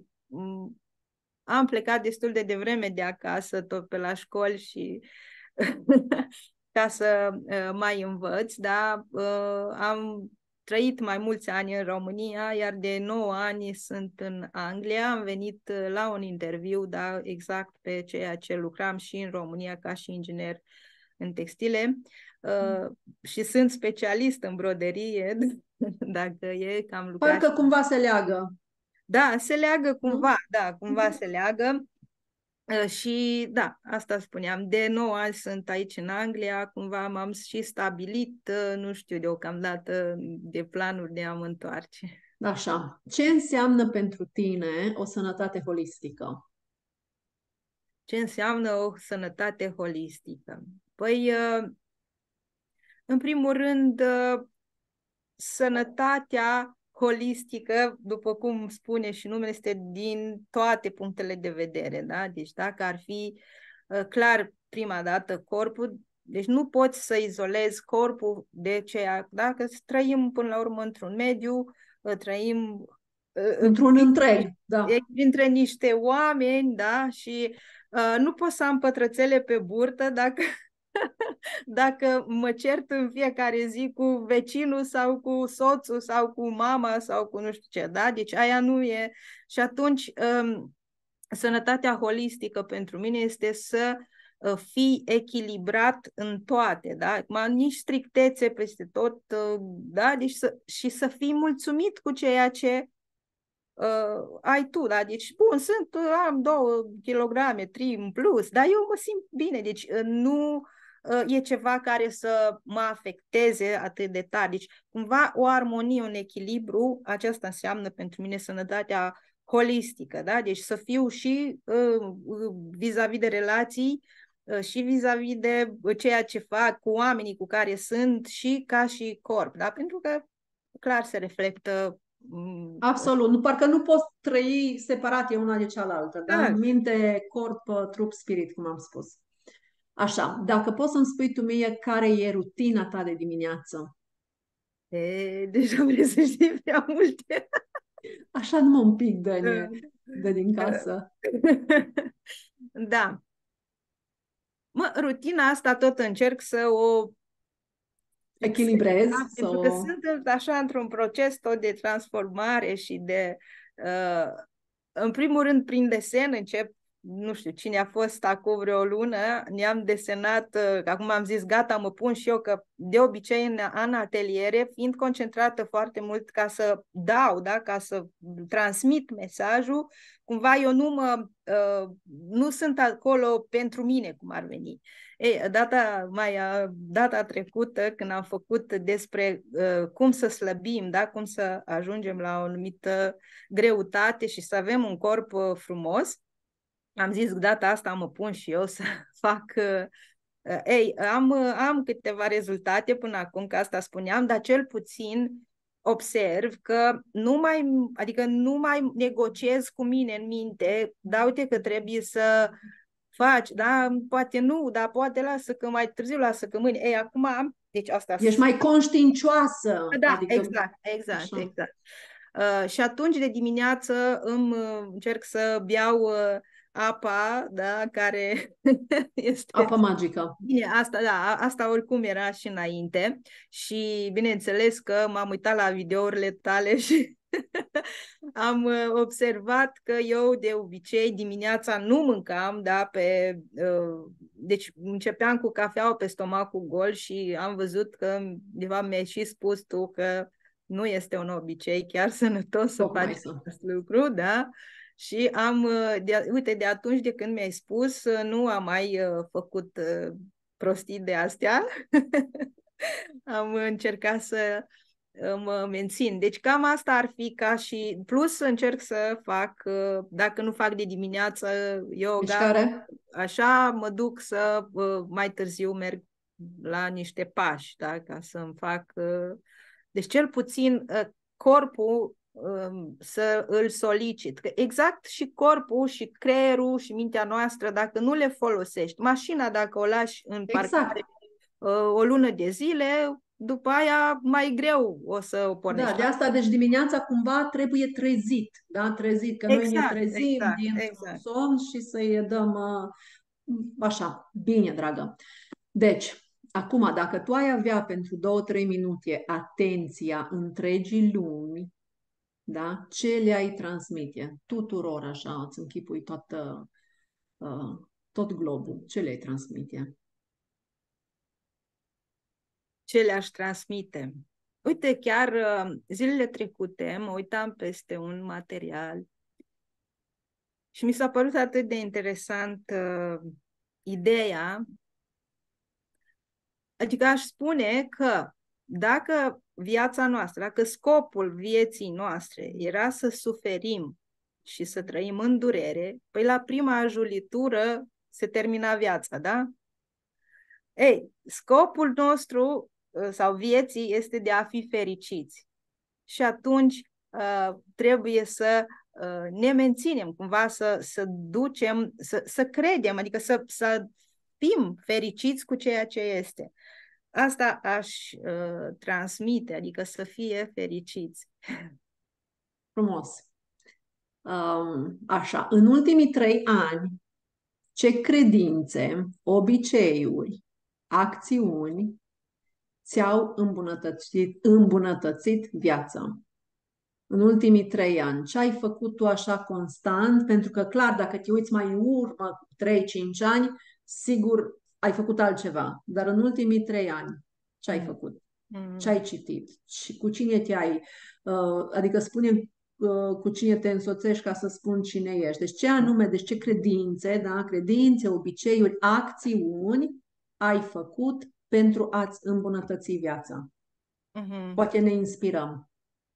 am plecat destul de devreme de acasă, tot pe la școli și ca să mai învăț, dar am trăit mai mulți ani în România, iar de 9 ani sunt în Anglia. Am venit la un interviu, da, exact pe ceea ce lucram și în România ca și inginer în textile și sunt specialist în broderie, dacă e că am lucrat. Parcă cumva se leagă, Da, se leagă cumva, nu? da, cumva se leagă. Și da, asta spuneam, de 9 ani sunt aici în Anglia, cumva m-am și stabilit, nu știu deocamdată, de planuri de a mă întoarce. Așa. Ce înseamnă pentru tine o sănătate holistică? Ce înseamnă o sănătate holistică? Păi, în primul rând, sănătatea holistică, după cum spune și numele, este din toate punctele de vedere, da? Deci dacă ar fi clar prima dată corpul, deci nu poți să izolezi corpul de ceea, dacă trăim până la urmă într-un mediu, trăim Într-un întreg, da. printre niște oameni, da, și nu pot să am pătrățele pe burtă dacă dacă mă cert în fiecare zi cu vecinul sau cu soțul sau cu mama sau cu nu știu ce, da? Deci aia nu e. Și atunci sănătatea holistică pentru mine este să fii echilibrat în toate, da? Nici strictețe peste tot, da? Deci și să fii mulțumit cu ceea ce ai tu, da? Deci, bun, am 2 kilograme, 3 în plus, dar eu mă simt bine, deci nu e ceva care să mă afecteze atât de tare. Deci, cumva, o armonie, un echilibru, aceasta înseamnă pentru mine sănătatea holistică, da? Deci să fiu și vis-a-vis de relații, și vis-a-vis de ceea ce fac cu oamenii cu care sunt și ca și corp, da? Pentru că clar se reflectă. Absolut. Parcă nu poți trăi separate una de cealaltă, da? Da, Minte, corp, trup, spirit, cum am spus. Așa, dacă poți să-mi spui tu mie care e rutina ta de dimineață. deja vrei să știi prea multe. Așa numai un pic de din casă. Da. Mă, rutina asta tot încerc să o fixez, Echilibrez da? Pentru că sau... sunt așa într-un proces tot de transformare și de în primul rând prin desen încep, nu știu cine a fost acum vreo lună, ne-am desenat, acum am zis gata, mă pun și eu, că de obicei în ateliere, fiind concentrată foarte mult ca să dau, da, ca să transmit mesajul, cumva eu nu sunt acolo pentru mine, cum ar veni. Ei, data trecută, când am făcut despre cum să slăbim, da, cum să ajungem la o anumită greutate și să avem un corp frumos, am zis data asta mă pun și eu să fac... am câteva rezultate până acum, că asta spuneam, dar cel puțin observ că adică nu mai negociez cu mine în minte, da, uite că trebuie să faci, da, poate nu, dar poate lasă că mai târziu, lasă că mâine. Ei, acum am, deci asta... Ești mai conștiincioasă, Da, adică așa. exact. Și atunci de dimineață încerc să beau apa, da, care este... Apă magică. Bine, asta, da, asta oricum era și înainte și bineînțeles că m-am uitat la videourile tale și am observat că eu de obicei dimineața nu mâncam, da, deci începeam cu cafeaua pe stomacul gol și am văzut că, de fapt, mi-ai și spus tu că nu este un obicei chiar sănătos să Tocmai faci să. acest lucru, da? Și uite, de atunci de când mi-ai spus, nu am mai făcut prostii de astea. Am încercat să mă mențin. Deci cam asta ar fi ca și... Plus încerc să fac, dacă nu fac de dimineață yoga, Mișcare? așa mă duc să mai târziu merg la niște pași, da? Ca să-mi fac... Deci cel puțin corpul să îl solicit. Că exact și corpul și creierul și mintea noastră, dacă nu le folosești, mașina dacă o lași în parcare Exact. o lună de zile, după aia mai greu o să o Da, pornești. de asta, deci dimineața cumva trebuie trezit, da? Trezit, că noi ne Exact, trezim exact, dintr-un exact. somn și să-i dăm așa, bine, dragă. Deci, acum, dacă tu ai avea pentru 2-3 minute atenția întregii lumi, da? Ce le-ai transmite? Tuturor, așa, îți închipui tot globul. Ce le-ai transmite? Ce le-aș transmite? Uite, chiar zilele trecute mă uitam peste un material și mi s-a părut atât de interesant ideea, adică aș spune că dacă viața noastră, dacă scopul vieții noastre era să suferim și să trăim în durere, păi la prima ajulitură se termina viața, da? Ei, scopul nostru sau vieții este de a fi fericiți. Și atunci trebuie să ne menținem, cumva să ducem, să credem, adică să fim fericiți cu ceea ce este. Asta aș transmite, adică să fie fericiți. Frumos. Așa, în ultimii 3 ani, ce credințe, obiceiuri, acțiuni ți-au îmbunătățit viața? În ultimii 3 ani, ce ai făcut tu așa constant? Pentru că, clar, dacă te uiți mai în urmă, cu 3-5 ani, sigur ai făcut altceva. Dar în ultimii 3 ani, ce ai Mm. făcut? Ce Mm. ai citit? Și cu cine te-ai... adică spune cu cine te însoțești ca să spun cine ești. Deci ce anume, deci ce credințe, da? Credințe, obiceiuri, acțiuni ai făcut pentru a-ți îmbunătăți viața? Mhm. Poate ne inspirăm.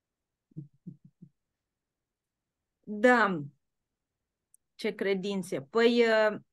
Da, ce credințe. Păi,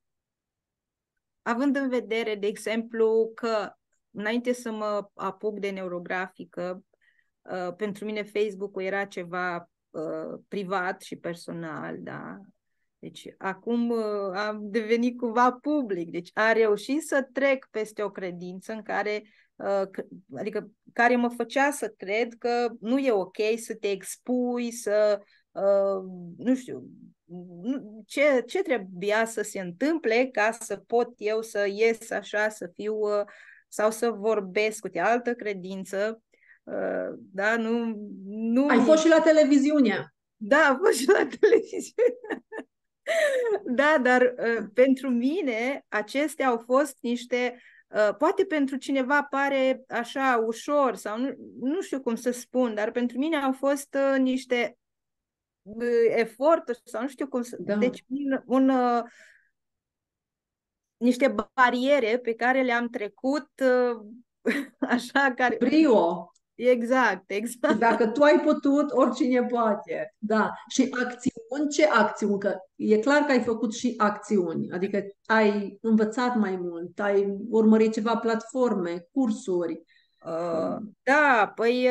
având în vedere, de exemplu, că înainte să mă apuc de neurografică, pentru mine Facebook-ul era ceva privat și personal, da? Deci acum am devenit cumva public, deci a reușit să trec peste o credință în care, adică care mă făcea să cred că nu e ok să te expui, nu știu, ce trebuia să se întâmple ca să pot eu să ies așa, să fiu sau să vorbesc, uite, altă credință, da, nu Ai fost mi și la televiziune. da, a fost și la televiziune. Da, dar pentru mine acestea au fost niște, poate pentru cineva pare așa ușor sau nu știu cum să spun, dar pentru mine au fost niște eforturi sau nu știu cum să... Da. Deci niște bariere pe care le-am trecut așa, care... Brio. Exact, Și exact. dacă tu ai putut, oricine poate. Da. Și acțiuni, ce acțiuni? Că e clar că ai făcut și acțiuni. Adică ai învățat mai mult, ai urmărit ceva platforme, cursuri. Da, păi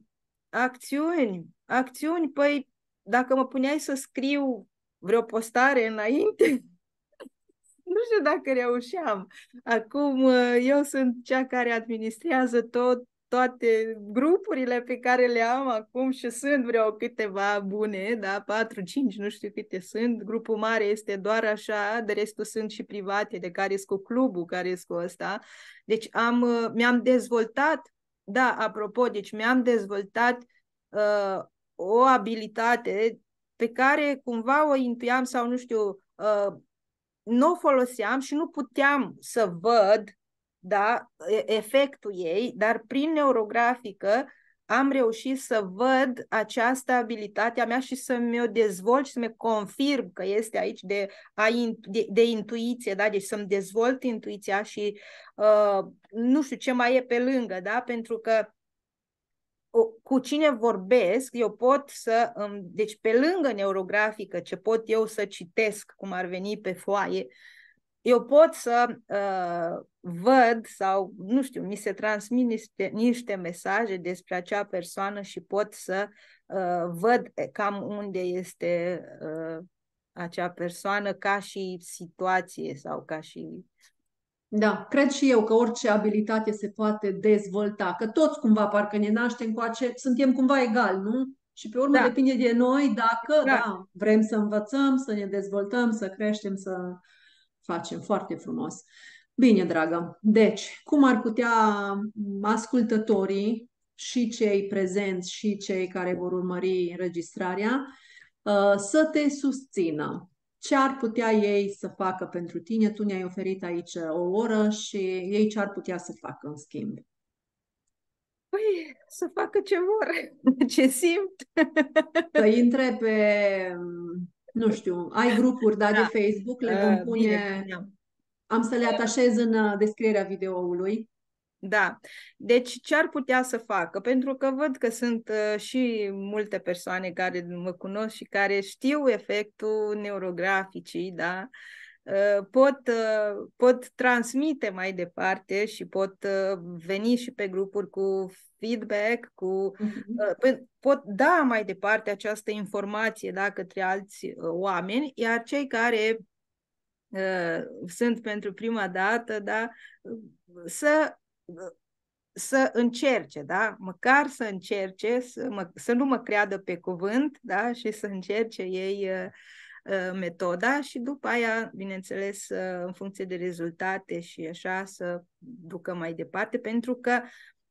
acțiuni, păi dacă mă puneai să scriu vreo postare înainte, nu știu dacă reușeam. Acum eu sunt cea care administrează toate grupurile pe care le am acum și sunt vreo câteva bune, da, 4-5, nu știu câte sunt. Grupul mare este doar așa, de restul sunt și private, de care sunt cu clubul, care sunt cu ăsta. Deci mi-am dezvoltat, da, apropo, deci mi-am dezvoltat o abilitate pe care cumva o intuiam sau nu știu, nu o foloseam și nu puteam să văd, da, efectul ei, dar prin neurografică am reușit să văd această abilitate a mea și să mi-o dezvolt și să mi confirm că este aici de intuiție, da? Deci să-mi dezvolt intuiția și nu știu ce mai e pe lângă, da? Pentru că cu cine vorbesc, eu pot să, deci pe lângă neurografică, ce pot eu să citesc, cum ar veni pe foaie, eu pot să văd sau, nu știu, mi se transmit niște mesaje despre acea persoană și pot să văd cam unde este acea persoană ca și situație sau ca și... Da, cred și eu că orice abilitate se poate dezvolta, că toți cumva parcă ne naștem cu suntem cumva egali, nu? Și pe urmă Da, depinde de noi dacă, exact. da, vrem să învățăm, să ne dezvoltăm, să creștem, să facem foarte frumos. Bine, dragă. Deci, cum ar putea ascultătorii și cei prezenți și cei care vor urmări înregistrarea să te susțină? Ce ar putea ei să facă pentru tine? Tu ne-ai oferit aici o oră și ei ce ar putea să facă în schimb? Păi, să facă ce vor, ce simt. Să intre pe, nu știu, ai grupuri, da, de Da, Facebook, le vom bine pune, spuneam. am să le atașez în descrierea videoului. Da, deci ce ar putea să facă? Pentru că văd că sunt și multe persoane care mă cunosc și care știu efectul neurograficii, da? Pot transmite mai departe și pot veni și pe grupuri cu feedback, Mhm. pot da mai departe această informație, da, către alți oameni, iar cei care sunt pentru prima dată, da, să să încerce, da? Măcar să încerce, să nu mă creadă pe cuvânt, da? Și să încerce ei metoda și după aia, bineînțeles, în funcție de rezultate și așa, să ducă mai departe, pentru că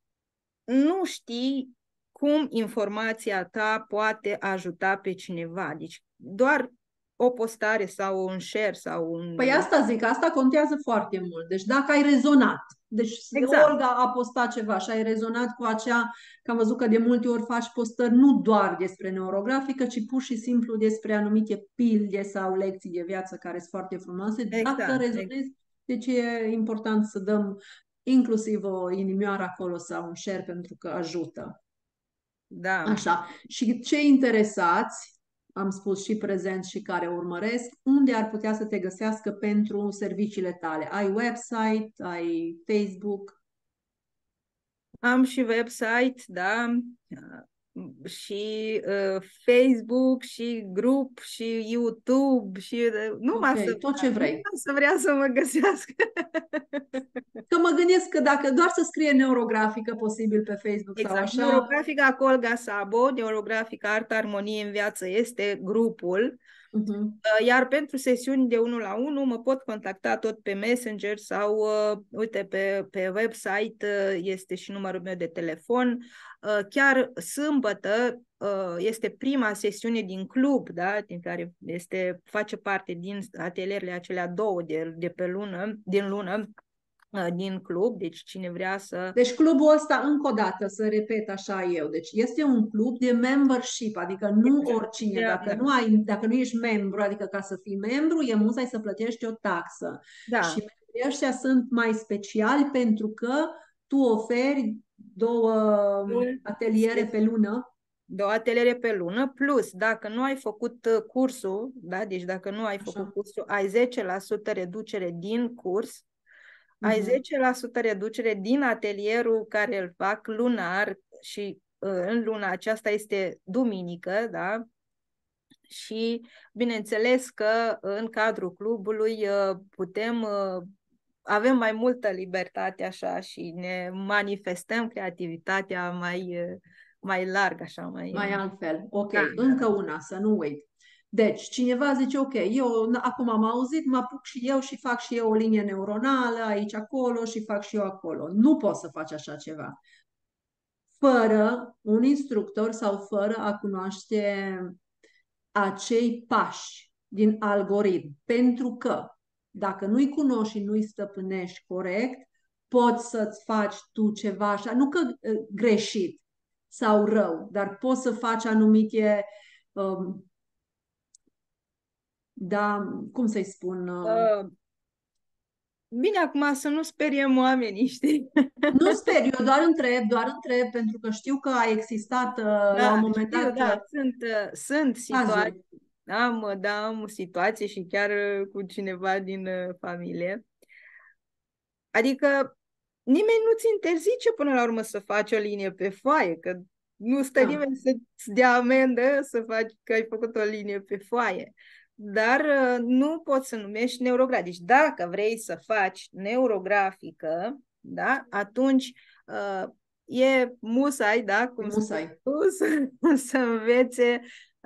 nu știi cum informația ta poate ajuta pe cineva. Deci doar o postare sau un share sau un... Păi asta zic, asta contează foarte mult. Deci dacă ai rezonat, deci Exact, Olga a postat ceva și ai rezonat cu acea, că am văzut că de multe ori faci postări nu doar despre neurografică, ci pur și simplu despre anumite pilde sau lecții de viață care sunt foarte frumoase. Dacă exact, rezonezi, deci e important să dăm inclusiv o inimioară acolo sau un share pentru că ajută. da. Așa. Și cei interesați, am spus și prezenți și care urmăresc, unde ar putea să te găsească pentru serviciile tale? Ai website, ai Facebook? Am și website, da, și Facebook, și grup, și YouTube, și Ok, numai tot ce vrei. să vrea să mă găsească. Că mă gândesc că dacă doar să scrie neurografică posibil pe Facebook sau Exact. așa, Neurografica Colga Sabo, Neurografica Artă Armonie în Viață este grupul. uh-huh. Iar pentru sesiuni de 1 la 1 mă pot contacta tot pe Messenger sau, uite, pe website este și numărul meu de telefon. Chiar sâmbătă este prima sesiune din club, da, din care face parte din atelierele acelea două de pe lună, din lună, din club, deci cine vrea să... Deci clubul ăsta, încă o dată, să repet așa eu, deci este un club de membership, adică nu oricine, dacă nu ești membru, adică ca să fii membru, e musai să plătești o taxă. Și Da, membrii ăștia sunt mai speciali pentru că tu oferi două ateliere pe lună. 2 ateliere pe lună, plus dacă nu ai făcut cursul, da, deci dacă nu ai făcut Așa. cursul, ai 10% reducere din curs, ai Uh-huh. 10% reducere din atelierul care îl fac lunar și în luna aceasta este duminică, da? Și bineînțeles că în cadrul clubului avem mai multă libertate așa și ne manifestăm creativitatea mai larg, așa, Mai mai... altfel. Ok, Da, da, încă da. una, să nu uit. Deci, cineva zice, ok, eu acum am auzit, mă apuc și eu și fac și eu o linie neuronală aici, acolo și fac și eu acolo. Nu poți să faci așa ceva fără un instructor sau fără a cunoaște acei pași din algoritm. Pentru că dacă nu-i cunoști și nu-i stăpânești corect, poți să-ți faci tu ceva așa, nu că greșit, sau rău, dar poți să faci anumite, um, da, cum să-i spun, Uh, Bine, acum să nu speriem oamenii, știi? nu sper, eu doar întreb, pentru că știu că a existat la un Da, moment știu, dat da, sunt cazuri. situații, am situații și chiar cu cineva din familie. Adică nimeni nu-ți interzice până la urmă să faci o linie pe foaie, că nu stă Da, nimeni să-ți dea amendă să faci că ai făcut o linie pe foaie. Dar nu poți să numești neurograf. Deci dacă vrei să faci neurografică, da, atunci e musai, da, e cum spui musai. tu, să învețe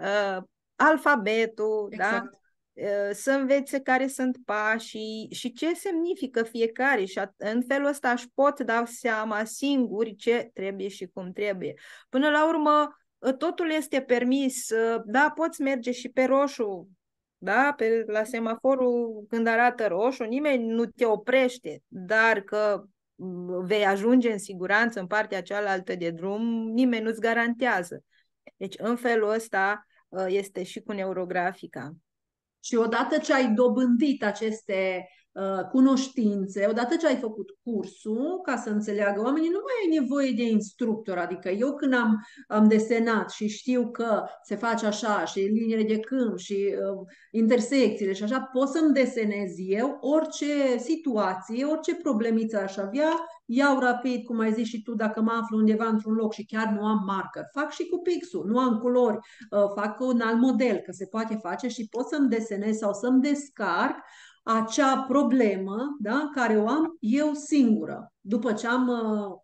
alfabetul, da, Exact. să învețe care sunt pașii și ce semnifică fiecare și în felul ăsta își pot da seama singuri ce trebuie și cum trebuie. Până la urmă, totul este permis, da, poți merge și pe roșu, da, la semaforul când arată roșu, nimeni nu te oprește, dar că vei ajunge în siguranță în partea cealaltă de drum, nimeni nu-ți garantează. Deci, în felul ăsta este și cu neurografica. Și odată ce ai dobândit aceste cunoștințe, odată ce ai făcut cursul, ca să înțeleagă oamenii, nu mai ai nevoie de instructor. Adică eu când am desenat și știu că se face așa și liniile de câmp și intersecțiile și așa, pot să-mi desenez eu orice situație, orice problemiță aș avea, iau rapid, cum ai zis și tu, dacă mă aflu undeva într-un loc și chiar nu am marker. Fac și cu pixul, nu am culori, fac un alt model, că se poate face și pot să-mi desenez sau să-mi descarc acea problemă, da, care o am eu singură, după ce am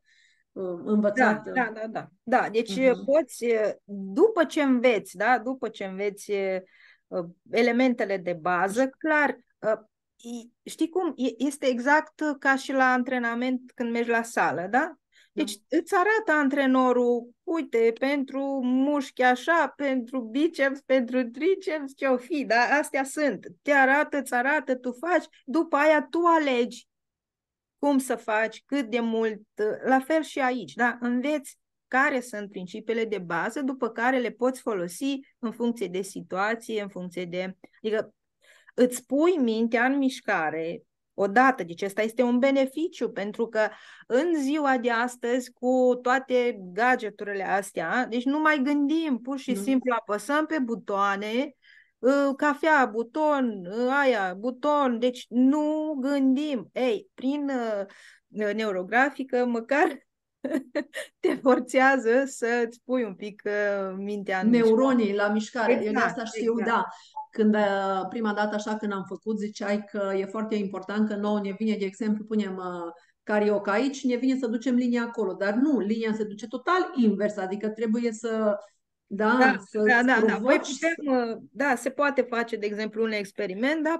Da, învățat. da, da, da. Da, deci Uh-huh. poți, după ce înveți, da, după ce înveți elementele de bază, clar, știi cum? Este exact ca și la antrenament când mergi la sală, da? Da. Deci îți arată antrenorul, uite, pentru mușchi așa, pentru biceps, pentru triceps, ce-o fi, da? Astea sunt. Te arată, îți arată, tu faci, după aia tu alegi cum să faci, cât de mult, la fel și aici, da? Înveți care sunt principiile de bază, după care le poți folosi în funcție de situație, în funcție de... Adică îți pui mintea în mișcare odată, deci ăsta este un beneficiu, pentru că în ziua de astăzi, cu toate gadgeturile astea, deci nu mai gândim, pur și Nu. simplu apăsăm pe butoane, cafea, buton, aia, buton, deci nu gândim. Ei, prin neurografică, măcar te forțează să-ți pui un pic mintea în mișcare. Neuronii la mișcare. Eu de Exact, asta știu, exact. da. Când prima dată așa când am făcut, ziceai că e foarte important că nouă ne vine, de exemplu, punem carioca aici, ne vine să ducem linia acolo, dar nu, linia se duce total invers, adică trebuie să, Da, da, da, să-ți da, da. Voi provoci. putem, da, se poate face, de exemplu, un experiment, da,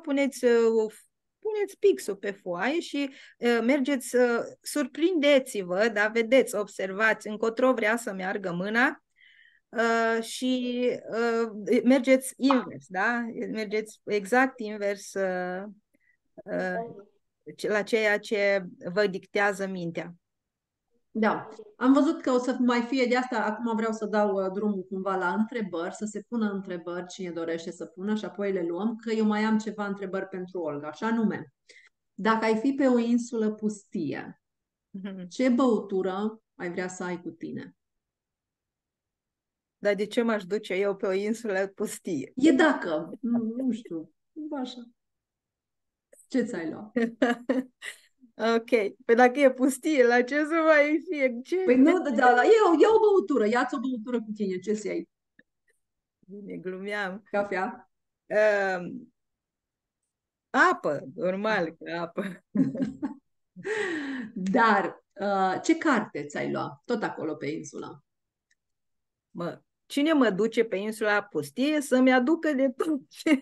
puneți pixul pe foaie și mergeți, surprindeți-vă, da, vedeți, observați încotro vrea să meargă mâna și mergeți invers, da, mergeți exact invers uh, la ceea ce vă dictează mintea. Da, am văzut că o să mai fie de asta. Acum vreau să dau drumul cumva la întrebări, să se pună întrebări cine dorește să pună și apoi le luăm, că eu mai am ceva întrebări pentru Olga, așa nume. Dacă ai fi pe o insulă pustie, ce băutură ai vrea să ai cu tine? Dar de ce m-aș duce eu pe o insulă pustie? E dacă, nu știu, așa, ce ți-ai lua? Ok, păi dacă e pustie, la ce să mai fie? Păi nu, da, ia o băutură, ia-ți o băutură cu tine, ce să iei? Bine, glumeam. Cafea? Uh, Apă, normal că apă. Dar ce carte ți-ai lua? Tot acolo pe insulă. Cine mă duce pe insula pustie să-mi aducă de tot.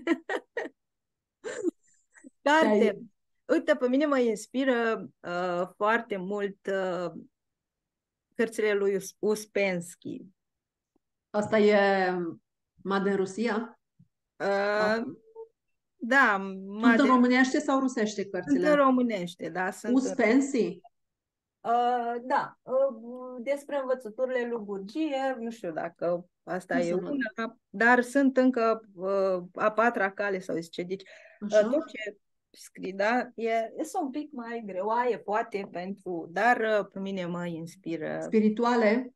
Carte. Ți-ai Uite, pe mine mă inspiră foarte mult cărțile lui Uspensky. Asta e Made în Rusia? Uh, Sau- da, Sunt în românește sau rusește sunt în cărțile? românește, da, sunt în Uspensii? Da, despre învățăturile lui Gurdjieff, nu știu dacă asta Nu e să văd. una, dar sunt încă a patra cale, sau zice. Deci, Așa? tot ce scrii, da, este un pic mai greoaie, poate, dar pe mine mă inspiră Spirituale?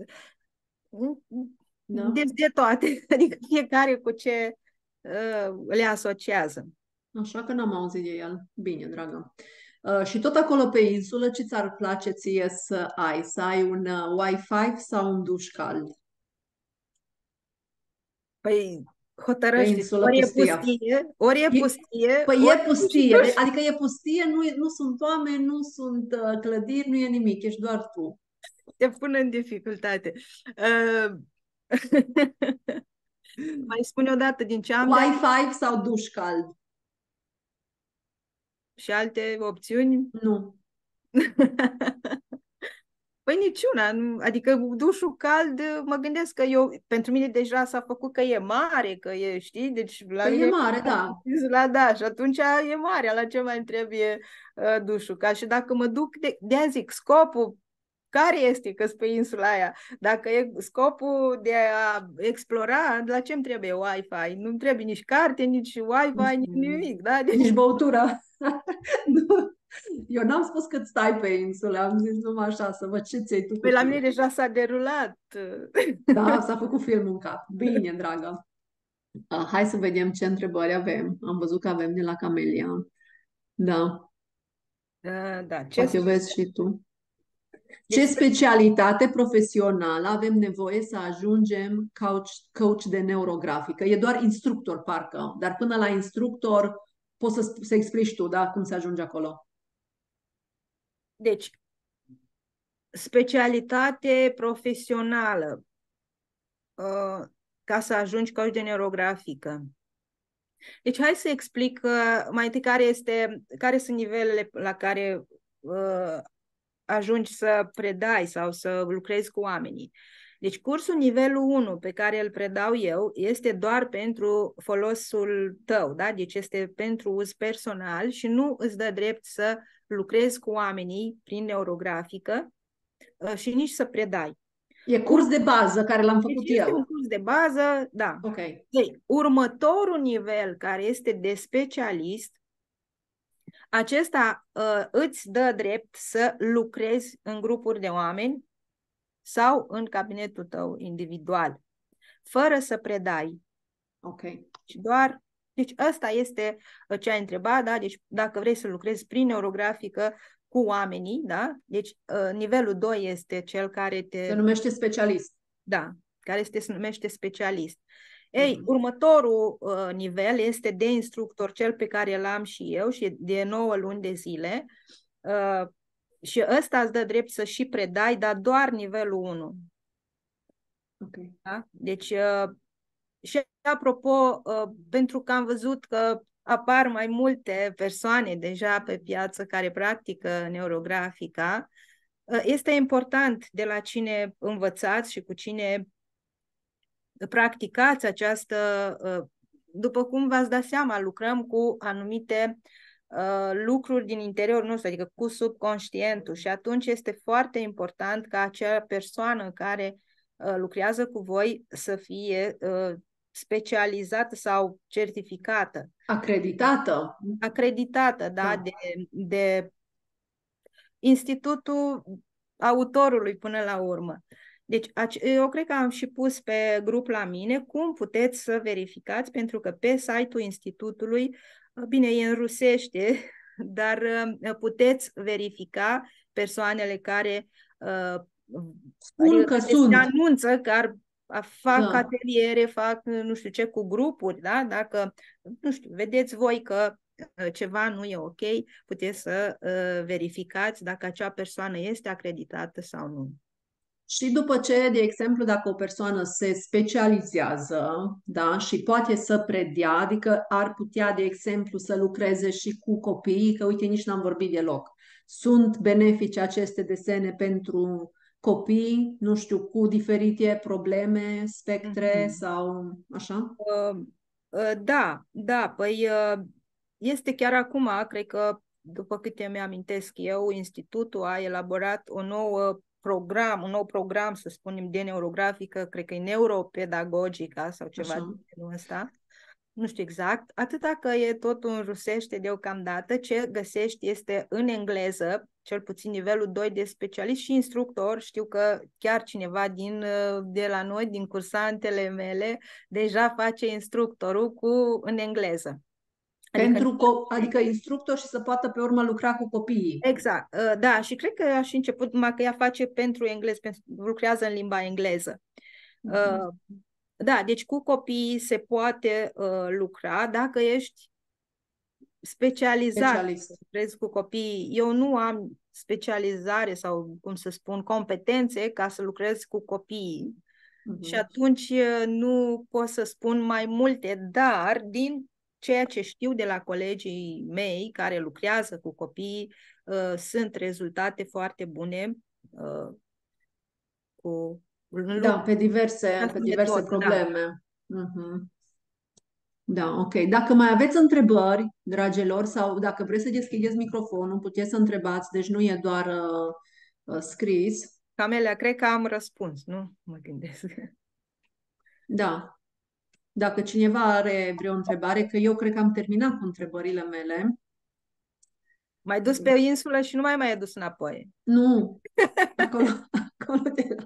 Da? de toate, adică fiecare cu ce le asociază. Așa că n-am auzit de el. Bine, dragă. Și tot acolo pe insulă, ce ți-ar place ție să ai? Să ai un Wi-Fi sau un duș cald? Păi, Pe hotărăște, insulă pustia. ori e E, pustie, păi ori e e și pustie, duș. adică e pustie, nu sunt oameni, nu sunt clădiri, nu e nimic, ești doar tu. Te pun în dificultate. Uh, mai spune o dată din ce am de Wi-Fi sau duș cald? și alte opțiuni. Nu. Păi niciuna, adică dușul cald, mă gândesc că pentru mine deja s-a făcut că e mare, că e, știi, deci la Păi e mine mare, da. la da, și atunci e mare, la ce mai îmi trebuie dușul, ca și dacă mă duc, de-aia zic, scopul care este că pe insula aia? Dacă e scopul de a explora, la ce îmi trebuie Wi-Fi? Nu-mi trebuie nici carte, nici Wi-Fi, nici nimic, da? Deci, Nici băutură. Nu. Eu n-am spus că stai pe insulă, am zis numai așa, să văd ce ți-ai tu cu păi la mine tine. deja s-a derulat. Da, s-a făcut filmul în cap. Bine, dragă. Hai să vedem ce întrebări avem. Am văzut că avem de la Camelia. Da, Da, ce poate o spune? vezi și tu. Ce Deci, specialitate profesională avem nevoie să ajungem coach de neurografică? E doar instructor, parcă, dar până la instructor poți să explici tu, da, cum se ajunge acolo. deci, specialitate profesională ca să ajungi coach de neurografică. Deci hai să explic mai întâi care sunt nivelele la care ajungi să predai sau să lucrezi cu oamenii. Deci cursul nivelul 1 pe care îl predau eu este doar pentru folosul tău, da? Deci este pentru uz personal și nu îți dă drept să lucrezi cu oamenii prin neurografică și nici să predai. E curs de bază care l-am Deci făcut este un eu. curs de bază, da. Ok, Ei, următorul nivel, care este de specialist, acesta îți dă drept să lucrezi în grupuri de oameni sau în cabinetul tău individual, fără să predai. ok. Și doar, deci ăsta este ce ai întrebat, da? Deci dacă vrei să lucrezi prin neurografică cu oamenii, da? Deci nivelul 2 este cel care Se numește specialist. da, se numește specialist. Ei, Mhm. următorul nivel este de instructor, cel pe care l-am și eu și de 9 luni de zile. Și ăsta îți dă drept să și predai, dar doar nivelul 1. Ok. Da? Deci, și apropo, pentru că am văzut că apar mai multe persoane deja pe piață care practică neurografica, este important de la cine învățați și cu cine practicați această, după cum v-ați dat seama, lucrăm cu anumite lucruri din interiorul nostru, adică cu subconștientul și atunci este foarte important ca acea persoană care lucrează cu voi să fie specializată sau certificată. Acreditată. Acreditată, da, Da. de institutul autorului până la urmă. Deci, eu cred că am și pus pe grup la mine cum puteți să verificați, pentru că pe site-ul institutului, bine, e în rusește, dar puteți verifica persoanele care Spun adică că care se sunt. anunță că fac Da. ateliere, fac nu știu ce cu grupuri, da? Dacă, nu știu, vedeți voi că ceva nu e ok, puteți să verificați dacă acea persoană este acreditată sau nu. Și după ce, de exemplu, dacă o persoană se specializează, da, și poate să predea, adică ar putea, de exemplu, să lucreze și cu copiii, că uite, nici n-am vorbit deloc. Sunt benefice aceste desene pentru copii, nu știu, cu diferite probleme, spectre Mhm. sau așa? Da, da, păi este chiar acum, cred că după câte mi-amintesc eu, institutul a elaborat un nou program, să spunem, de neurografică, cred că e neuropedagogica sau ceva de Așa. genul ăsta. Nu știu exact, atâta că e tot în rusește deocamdată, ce găsești este în engleză, cel puțin nivelul 2 de specialist și instructor. Știu că chiar cineva de la noi, din cursantele mele, deja face instructorul în engleză. Adică, Adică instructor și să poată pe urmă lucra cu copiii. exact, da, și cred că a și început, numai că ea face pentru engleză, lucrează în limba engleză. Mhm. Da, deci cu copiii se poate lucra dacă ești specializat, Specialist. lucrezi cu copiii. Eu nu am specializare sau, cum să spun, competențe ca să lucrez cu copiii. Și Mhm. atunci nu pot să spun mai multe, dar din ceea ce știu de la colegii mei care lucrează cu copiii, sunt rezultate foarte bune cu în Da, lucru, pe diverse metodă, da. probleme. Mhm. Da, ok. Dacă mai aveți întrebări, dragilor, sau dacă vreți să deschideți microfonul, puteți să întrebați, deci nu e doar scris. Camelia, cred că am răspuns, nu? Mă gândesc. Da. Dacă cineva are vreo întrebare, că eu cred că am terminat cu întrebările mele. M-ai dus pe insulă și nu mai e dus înapoi. Nu, acolo, acolo te las.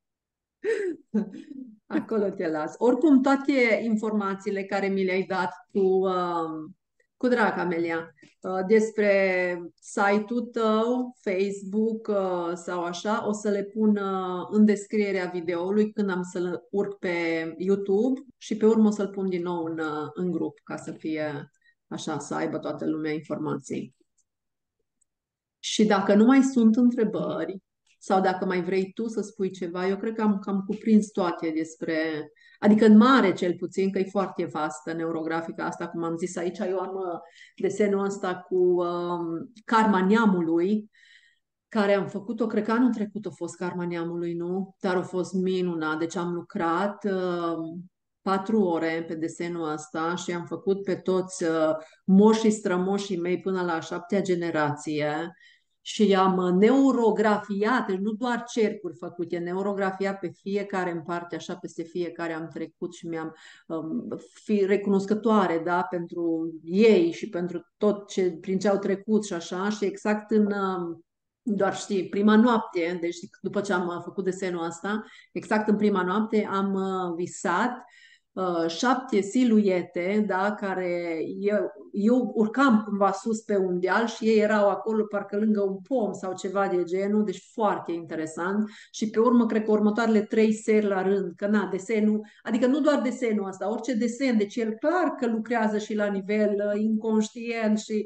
Acolo te las. Oricum, toate informațiile care mi le-ai dat cu drag, Amelia, despre site-ul tău, Facebook sau așa, o să le pun în descrierea videoului când am să-l urc pe YouTube și pe urmă o să-l pun din nou în grup ca să fie așa, să aibă toată lumea informații. Și dacă nu mai sunt întrebări, sau dacă mai vrei tu să spui ceva, eu cred că am cam cuprins toate despre, adică în mare cel puțin, că e foarte vastă neurografica asta, cum am zis aici, eu am desenul ăsta cu Karma Neamului, care am făcut-o, cred că anul trecut a fost Karma Neamului, nu? Dar a fost minunat, deci am lucrat 4 ore pe desenul ăsta și am făcut pe toți moșii strămoșii mei până la a 7-a generație și am neurografiat, deci nu doar cercuri făcute, neurografiat pe fiecare în parte, așa peste fiecare am trecut și mi-am fi recunoscătoare, da, pentru ei și pentru tot prin ce au trecut și așa și exact în doar știi, prima noapte, deci după ce am făcut desenul ăsta, exact în prima noapte am visat 7 siluete, da, care eu urcam cumva sus pe un deal și ei erau acolo parcă lângă un pom sau ceva de genul, deci foarte interesant. Și pe urmă, cred că următoarele 3 seri la rând, că na, desenul, adică nu doar desenul ăsta, orice desen, deci el clar că lucrează și la nivel inconștient și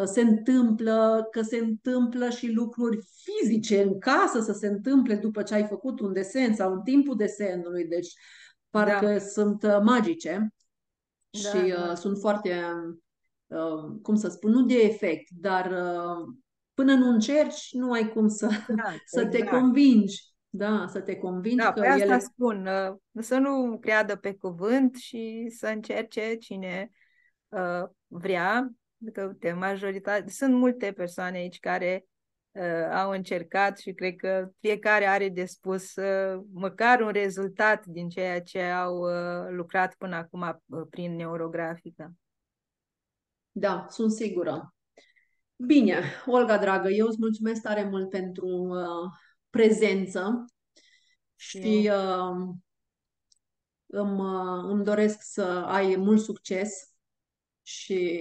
se întâmplă și lucruri fizice în casă să se întâmple după ce ai făcut un desen sau în timpul desenului. Deci Da, parcă sunt magice da, și da. sunt foarte, cum să spun, nu de efect, dar până nu încerci, nu ai cum Exact, să te exact. convingi. Da, să te convingi Da, că pe asta ele... spun, să nu creadă pe cuvânt și să încerce cine vrea, că uite, sunt multe persoane aici care au încercat și cred că fiecare are de spus măcar un rezultat din ceea ce au lucrat până acum prin neurografică. Da, sunt sigură. Bine, Olga, dragă, eu îți mulțumesc tare mult pentru prezență Și și eu, îmi doresc să ai mult succes și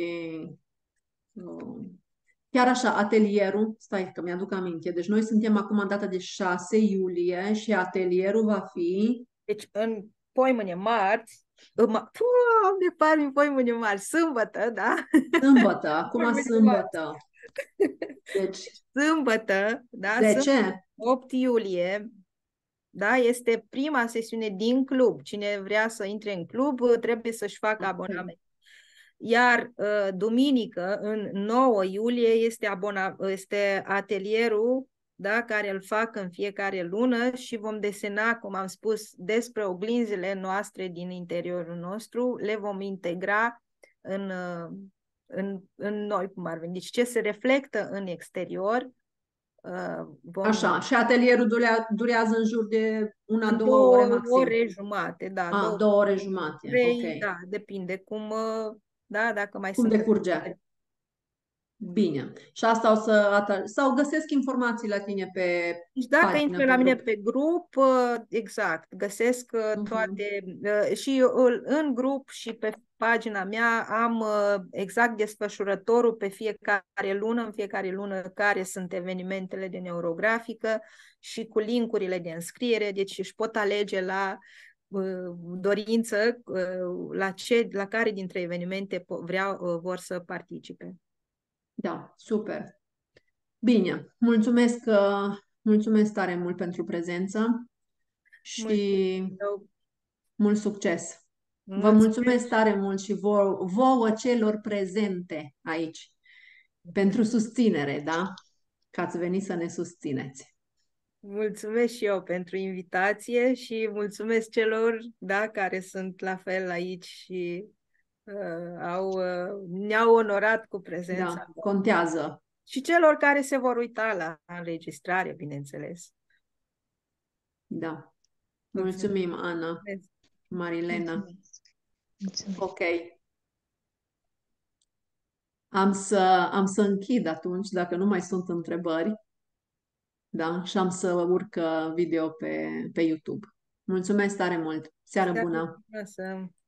chiar așa, atelierul, stai că mi-aduc aminte, deci noi suntem acum în data de 6 iulie și atelierul va fi deci în poimâine marți, Doamne, parmi poimâine marți, sâmbătă, da? sâmbătă, acum Poimâine marți. sâmbătă. Deci, Sâmbătă, da? 10? 8 iulie, da? Este prima sesiune din club. Cine vrea să intre în club trebuie să-și facă Ok. abonament. Iar duminică, în 9 iulie, este atelierul, da, care îl fac în fiecare lună și vom desena, cum am spus, despre oglinzile noastre din interiorul nostru, le vom integra în noi, cum ar veni. Deci ce se reflectă în exterior, vom Așa, și atelierul durează în jur de una, în două ore două maxim. ore jumate, da, A, două, 2 ore jumate, ok. trei, da, depinde cum, da, dacă mai Cum sunt decurge? Bine. Și asta o să sau găsesc informații la tine pe deci dacă pagină, intră pe la mine grup. pe grup, exact, găsesc Mhm. toate și în grup și pe pagina mea am exact desfășurătorul pe fiecare lună, în fiecare lună care sunt evenimentele de neurografică și cu linkurile de înscriere, deci își pot alege la dorință la care dintre evenimente vor să participe. Da, super. Bine. Mulțumesc tare mult pentru prezență Mulțumesc, și mult succes. Vă mulțumesc mulțumesc, tare mult și vouă celor prezente aici pentru susținere, da? Că ați venit să ne susțineți. mulțumesc și eu pentru invitație și mulțumesc celor, da, care sunt la fel aici și ne-au onorat cu prezența. Da, contează. Și celor care se vor uita la înregistrare, bineînțeles. Da. Mulțumesc. Mulțumim, Ana, Marilena. Mulțumesc. Mulțumesc. Ok. Am să închid atunci, dacă nu mai sunt întrebări, da? Și am să urc video pe YouTube. Mulțumesc tare mult! Seară Seară bună! frumoasă.